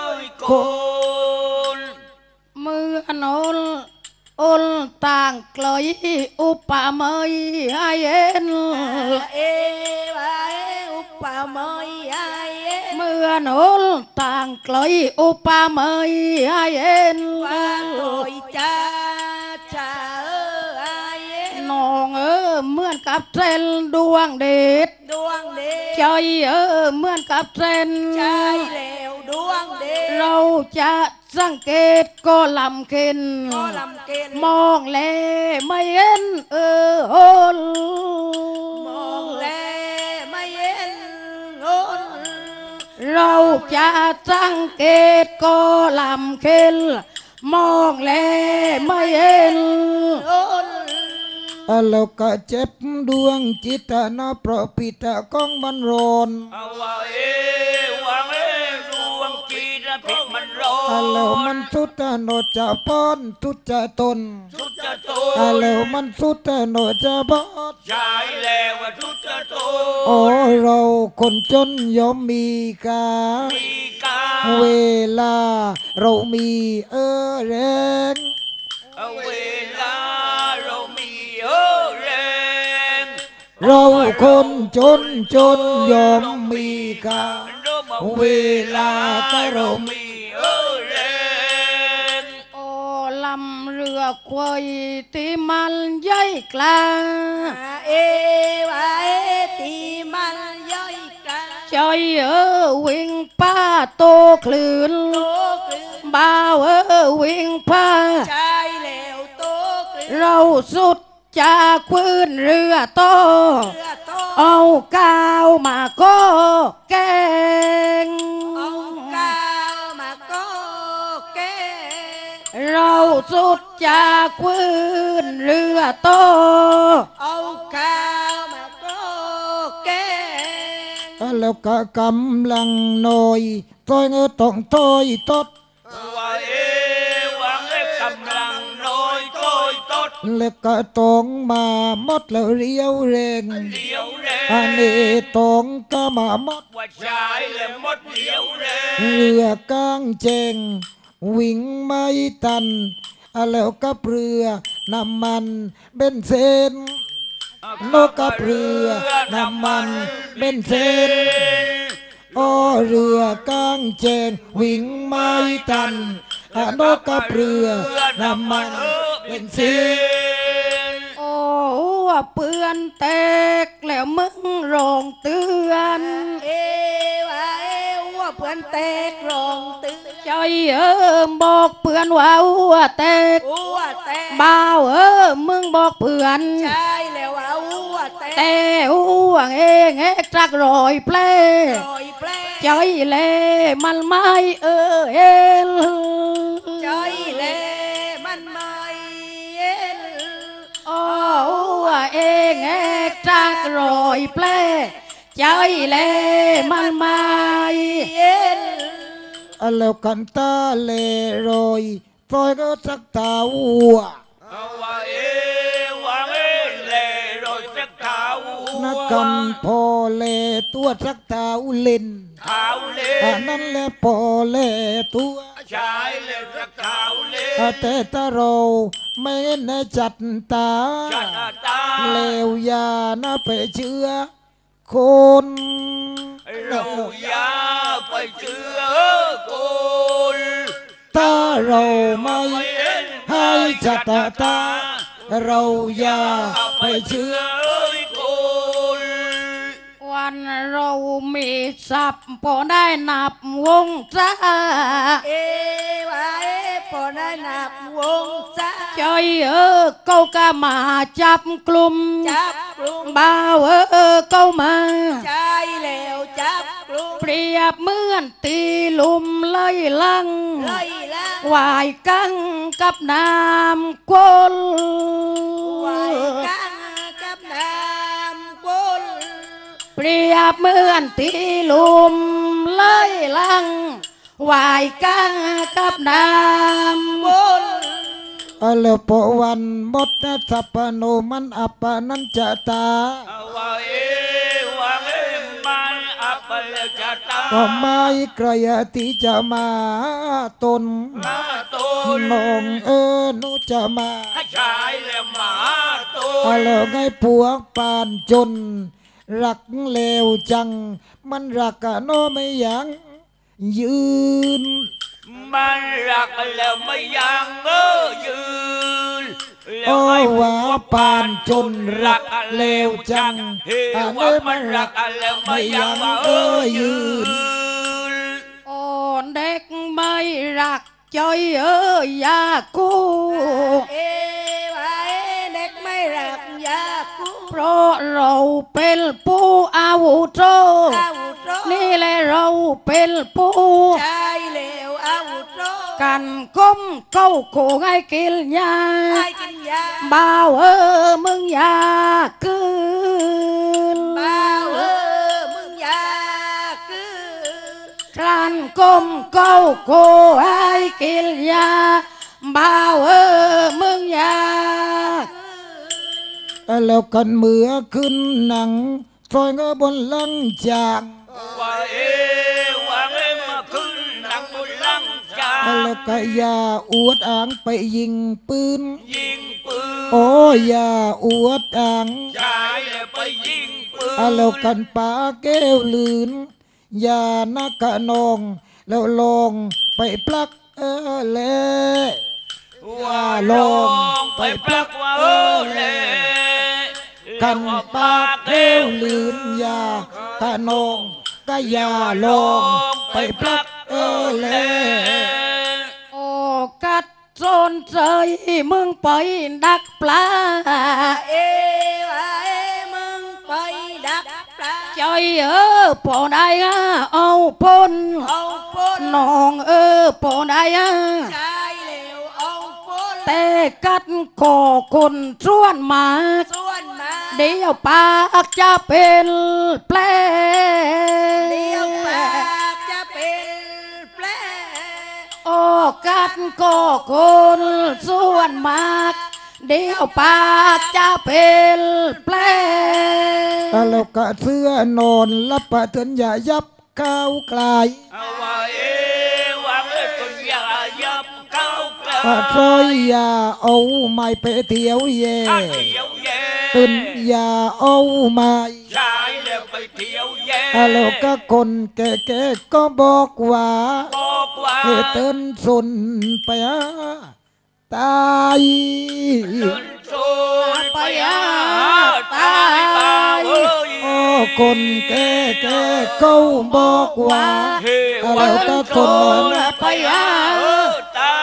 คนมืออนลอุลต่างกลอยอุปเมยให้เอ็นเอวาเออุปเมยให้เอ็นมืออนลต่างกลอยอุปเมยให้เอ็นว่าลอยจ้าชาเออไอน้องเออเหมือนกับเส้นดวงเด็ดดวงเด็ดใจเออเหมือนกับเส้นใจเลวดวงเด็ดเราจะสังเกตก็ลำเค็นมองแลไม่เห็นเออโอนมองแลไม่เห็นโอนเราจะสังเกตก็ลำเค็นมองแลไม่เห็นโอนเราก็เจ็บดวงจิตนะเพราะปิตะก้องมันร้อนว่าเอว่าเอดวงจิตพิษมันร้อนแล้วมันสุดโนจะป้อนทุจจะตนทุจจะตนแล้วมันสุดโนจะบอดใช่แล้วทุจจะตนโอ้เราคนจนยอมมีกาเวลาเรามีเออแรงเวลาเรามีเออแรงเราคนจนจนยอมมีกาเวลาก็เรามีเออแรงโอ้ลำเรือควายที่มันใหญ่กลางเอวาเอที่มันใหญ่กลางใจเออวิ่งป้าโตคลื่นบ่าวเออวิ่งป้าใจเลวโตเราสุดจากพื้นเรือโตเอากาวมาก็แกงเอากาวมาก็แกงเราสุดจากพื้นเรือโตเอากาวมาก็แกงแล้วก็กำลังหน่อยต้อยเงอต้องต้อยตดว่าเอวังเอกำลังน้อยต้อยตดแล้วก็ต้องมาหมดแล้วเรียวเร่งเรียวเร่งอันนี้ต้องก็มาหมดว่าชายและหมดเรียวเร่งเรือกลางเจงวิ่งไม่ตันแล้วกับเรือน้ำมันเบนเซนนกกับเรือน้ำมันเบนเซนโอเรือกลางเจงวิ่งไม่ตันนกกับเรือน้ำมันเบนเซนโอ้เปื่อนแตกแล้วมึงร้องเตือนเอว่าเอว่าเปื่อนแตกร้องเตือนใจเออบอกเพื่อนว่าอ้วแตกอ้วแตกบ่าวเออมึงบอกเพื่อนใช่แล้วว่าอ้วแตกแต่อ้วเองเอกจักรอยแปลใจเล่มันไม่เออเอลใจเล่มันไม่เอลอ้วเองเอกจักรอยแปลใจเล่มันไม่เอลแล้วกันตาเลรอยซอยก็สักตาวัวว่าเอวังเอเลรอยสักตาวัวนักกันพอเลตัวสักตาเล่นเท้าเล่นนั่นแหละพอเลตัวชายเล่สักเท้าเล่นแต่ตาเราไม่แน่จัดตาเลวยาน่าไปเชื่อคนเราอย่าไปเชื่อคนถ้าเราไม่ให้จัดตาเราอย่าไปเชื่อคนวันเรามีทรัพย์พอได้นับวงจ้าเอว่าเอพอได้นับวงจ้าใจเออเขาก็มาจับกลุ่มจับกลุ่มบ่าวเออเขามาใช่แล้วจับกลุ่มเปรียบเหมือนตีลุมไล่ลังไล่ลังวายกังกับน้ำกลวายกังกับน้ำกลเปรียบเหมือนตีลุมไล่ลังวายกังกับน้ำกลแล้วพอวันหมดนะสัพพโนมันอัปนัญจะตาว่าเอวังเอมันอัปนัญจะตาก็ไม่ใครที่จะมาตนมาตนน้องเออหนูจะมาชายแล้วมาตนแล้วไงพวกปานจนรักเลวจังมันรักกันโนไม่ยังยืนมันรักแล้วไม่ยังเออยืนโอ้ว่าปานจนรักเลวจังว่ามันรักแล้วไม่ยังเออยืนโอ้เด็กไม่รักใจเออยากูเอว่าเด็กไม่รักยากูเพราะเราเป็นผู้อาวุโสนี่แหละเราเป็นผู้ใช่แล้วอาวุโสกันก้มเก้าโขงให้กินยาบ่าวเออมึงยาคืนบ่าวเออมึงยาคืนกันก้มเก้าโขงให้กินยาบ่าวเออมึงยาแล้วกันเมื่อขึ้นหนังซอยก็บนลังจางว่าเอวังเอมาขึ้นหนังบนลังจางแล้วก็อย่าอวดอ้างไปยิงปืนยิงปืนโอ้อย่าอวดอ้างชายไปยิงปืนแล้วกันป่าแก้วลืนอย่านักกะนองแล้วลงไปปลักเออเล่ว่าลงไปปลักว่าเออเล่กันปากเอวลืนยากะนองก็อย่าลงไปปลักเออเล่โอ้กัดโซนใจมึงไปดักปลาเอว่าเอมึงไปดักปลาใจเออพอได้เอาปนเอาปนน้องเออพอได้ใช่แล้วเอาปนแต่กัดคอคนส่วนมาส่วนมาเดี๋ยวปากจะเป็นแปลงกันก็คนส่วนมากเดี๋ยวปากจะเป็นแปลงแล้วก็เสื้อนอนรับประเตือนอย่ายับก้าวไกลเอาไว้วางไว้จนอย่ายับก้าวไกลปะซอยอย่าเอาไม้ไปเที่ยวเย่ถ้าเที่ยวแย่ตื่นอย่าเอาไม้ชายแล้วไปเที่ยวแย่แล้วก็คนแก่ๆก็บอกว่าบอกว่าเฮ้เต้นสนไปหาตายเดินชนไปหาตายมาเว้ยโอ้คนแก่ๆเขาบอกว่าเฮ้วัแล้วนก็ชคนนนั้นไปหาตาย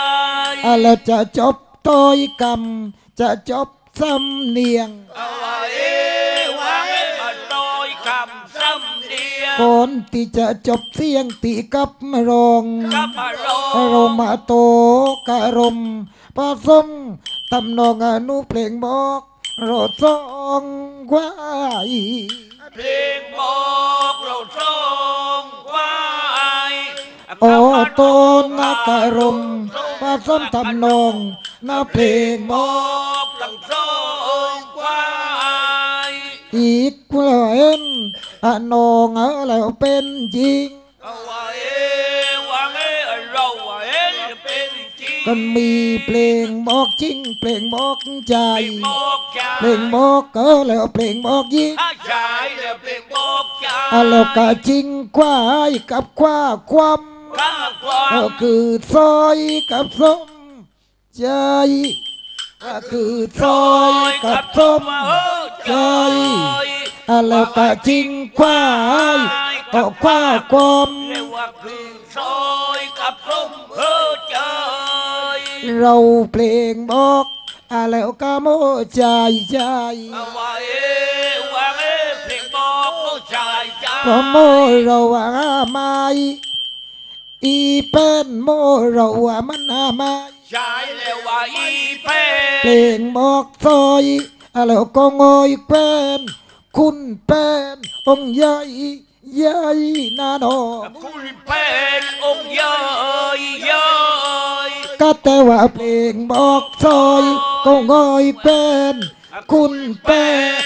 แล้วจะจบต้อยกรรมจะจบสำเนียงเอาไว้วางไว้มาโดยคำซ้ำเดียวก่อนที่จะจบเสียงตีกับรองกับอารมอารณ์มาโตกะรมผสมตำนองอนุเพลงบอกโรดซองไว้เพลงบอกเราทรงไว้โอ้โตนักะรมผสมตำนองนาเพลงบบอกกเราทรงไว้อีกเพื่อเห็นอะนองเออแล้วเป็นจริงเอาไว้วางไว้เราไว้เป็นจริงก็มีเพลงบอกจริงเพลงบอกใจบอกใจเพลงบอกเออแล้วเพลงบอกยิงถ้าชายแล้วเพลงบอกใจอะแล้วก็จริงกว่ากับกว่าความข้าความก็คือซอยกับส้มใจก็คือซอยกับส้มใจอะแล้วก็จริงกว่าก็กว่าความเรียกว่าคือซอยกับส้มเฮ้อใจเราเพลงบอกอะแล้วก็โมใจใจเอาไว้วางไว้เพลงบอกผู้ชายใจก็โมเราว่าไม่อีเป็นโมเราว่ามันไม่ชายแล้วว่าอีเป็เพลนงบอกซอยอะแล้วก็งอยเป็นคุณเป็นองค์ใหญ่ใหญ่นาโนคุณเป็นองค์เยยเยยก็แต่ว่าเพลงบอกซอยก็งอยเป็นคุณเป็น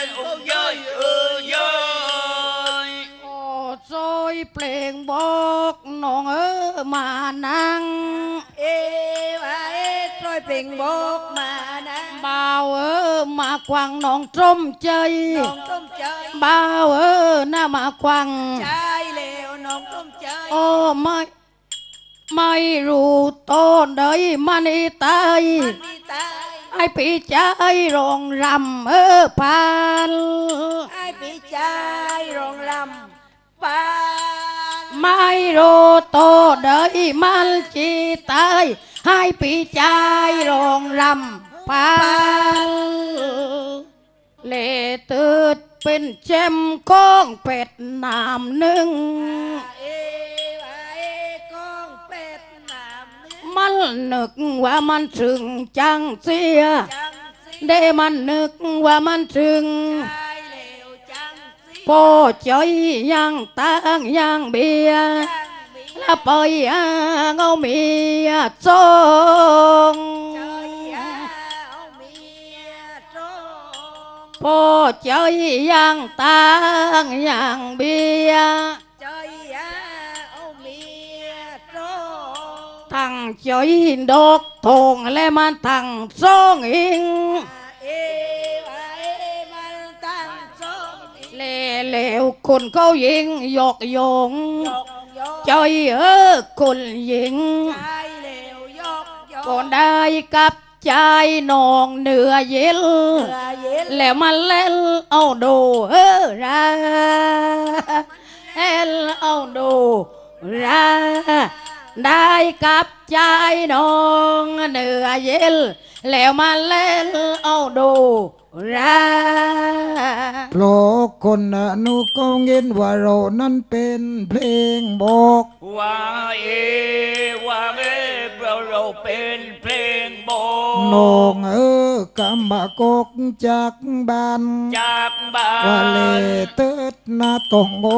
องค์เยยเออเยยโอ้ซอยเพลงบอกน้องเออมานั่งเอวาเอตรอยเป่งบอกมานะบ่าวเออมาควังน้องจมใจน้องต้มใจบ่าวเออหน้ามาควังใจแล้วน้องต้มใจโอ้ไม่ไม่รู้ต้นใดมันอีตายมันมีตายไอ้ปีใจร้องรำเออพานไอ้ปีใจร้องรำปานไม่รู้ต้นใดมันจีตายให้ปีใจร้องรำพานเลตืดเป็นแชมป์ของเป็ดน้ำหนึ่งเอวาเอก้องเป็ดน้ำเนื้อมันนึกว่ามันถึงจังเสียจังสิได้มันนึกว่ามันถึงใจแล้วจังสิพอใจยังตั้งยังเบียร์จังมีแล้วไปเอาเมียจงใจเอาเมียตรงพอใจยังตั้งยังเบียร์ใจเอาเมียตรงทั้งใจดอกทงและมันทั้งสองอิงเอวาเอมันตั้งสองอีกเลเลวคนเขายิงยกยงยกยกใจเออคนยิงใจเร็วยกยกก็ได้กับใจนองเหนือเย็นเรือเย็นแล้วมันเล่นเอาดูเออราเล่นเอาดูราได้กับใจนองเหนือเย็นแล้วมันเล่นเอาดูราเพราะคนอนุก็เงินว่าเรานั้นเป็นเพลงบอกว่าเอว่าเอเราเป็นเพลงบอกน้องเออกำบากกจากบ้านจากบ้าว่าเลนเติดหน้าตองอกส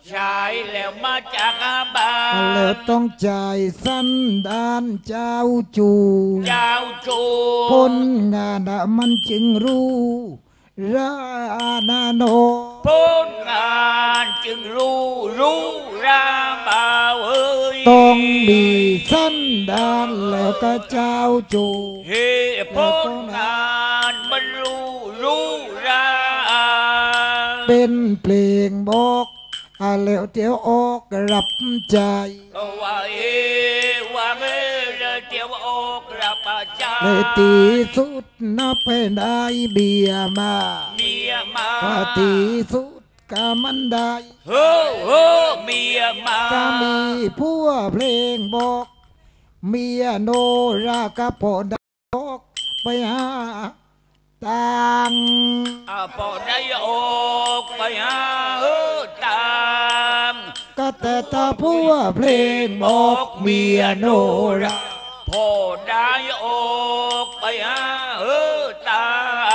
ชายแล้วมาจากอาบาแล้วต้องจ่ายสันดานเจ้าจูเจ้าจูผลงานน่ะมันจึงรู้รานาโนผลงานจึงรู้รู้ราบ่าวเอ้ยต้องมีสันดานแล้วก็เจ้าจูเฮ้ผลงานมันรู้รู้ราเป็นเพลงบอกอาแล้วเดี๋ยวออกรับใจก็ว่าเอว่าเมื่อเดี๋ยวออกรับประจาเลยตีสุดนับไปได้เบียมาเมียมาว่าตีสุดก็มันได้เฮ้อเฮ้อเมียมาก็มีผัวเพลงบอกเมียโนรากะโปดอกไปหาต่างอาพอได้ออกไปหาเออตามก็แต่ตาผัวเพลงบอกเมียโนราพอได้ออกไปหาเออตาม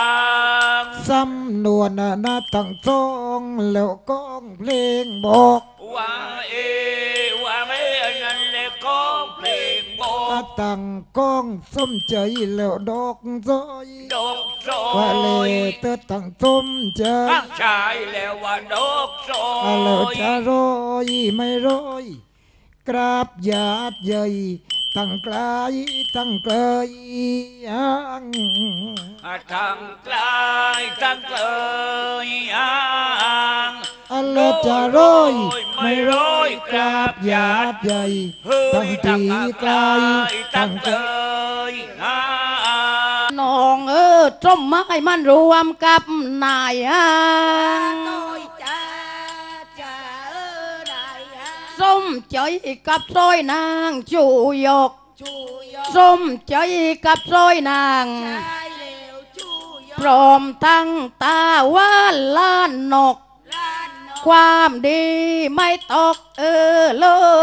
สำนวนน่ะนะทั้งสองแล้วก้องเพลงบอกว่าเอว่าไม่นั่นแหละก็เพลงบอกตั้งก้องสมใจแล้วดอกซอยดอกซอว่าเลย เตอตั้งสมใจข้างชายแล้วว่าดอกซอแล้วยจะร้อยไม่ร้อย กราบหยาดใหญ่ตั้งไกลตั้งไกลอ่างทางไกลทางไกลอ่างอันแล้วจะร้อยไม่ร้อยกราบหยาดใหญ่เฮ้ตั้ยงทาตีงไกไกลลตั้ทาง งไกไกลลอ่างน้องเออจมไม้มันรวมกับนายอ่ะต้อยจ้าจ้าเออได้ฮะส้มใจกับซอยนางจูยกชูยอส้มใจกับซอยนางชายเหลวชูยอพร้อมทั้งตาว่านล้านนกล้านนกความดีไม่ตกเออเล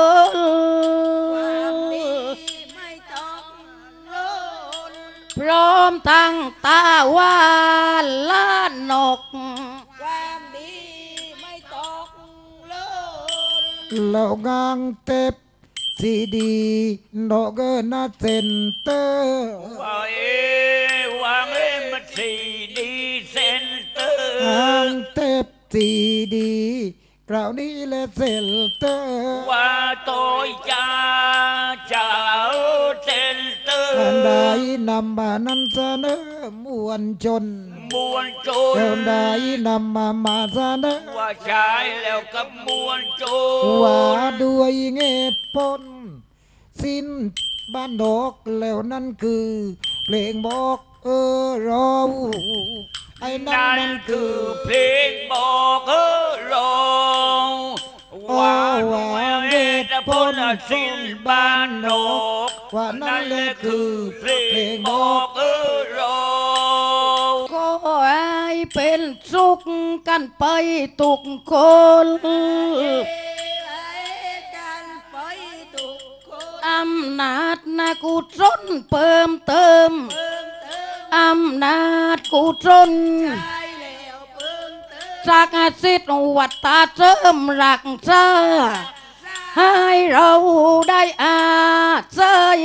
ความดียไม่ต้องโล้นพร้อมทั้งตาว่านล้านนกความดีไม่ต้องโล้นแล้วงางเต็บสีดีนกเกนาเซนเตอร์ว่าเอว่าเอมันสีดีเซนเตอร์งางเต็บสีดีคราวนี้และเซนเตอร์ว่าโตยจ้าจ้าเซนเตอร์อันใดนำมานั้นเสนอมวลชนมวลชเดิมนใดนำมามาเสนอว่าชายแล้วกับมวลชนว่าด้วยเงตปนสิ้นบ้านดอกแล้วนั่นคือ เพลงบอกเออเราไอ้นั่นนั่นนั่นคืคือ อเพลงบอกเออร้องว่าว่าเอตพลสิ้นบ้านนกว่านั่นั่นนแหแหละละคืคือ อเพเพลลงงบบ ออก กเออร้องก็ให้เป็นสุขกันไปทุกคนเอ้ยกันไปทุกคนอำนาจนากูจนเพิ่มเติมเพิ่มเติมอำนาจกูจนชายเหลวเพิ่มเติมจากอาศิษย์วัตตาเสริมรักษาให้เราได้อาศัย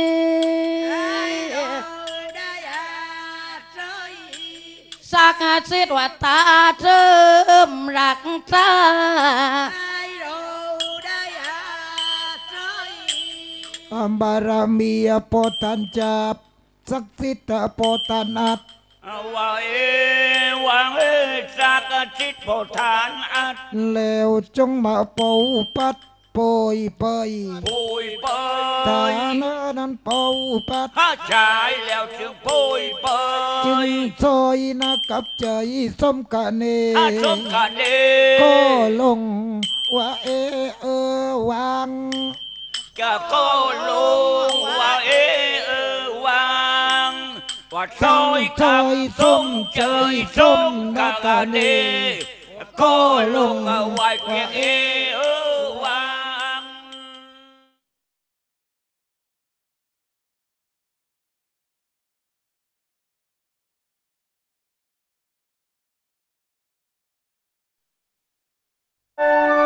ได้อาใจสักอาศิษย์วัตตาเสริมรักษาให้เราได้อาใจอัมบารมีโปตันจับสักสิทธิ์โปตันอัดว่าเอว่าเอสักจิตโพธานอัดแล้วจงมาเป่าปัดโปยไปปุยเปตาย เนื้อนั้นเป่าปัดถ้าชายแล้วจึงปุยเปจึงยซอยนะกับใจสมกันเนอาสมกันเอก็ลงว่าเอเออวางจะก็ลงว่าเอเออวางว่าซอยคำส้มเจยส้มนักกันเอก็ลงเอาไว้เพียงเอเออวางเ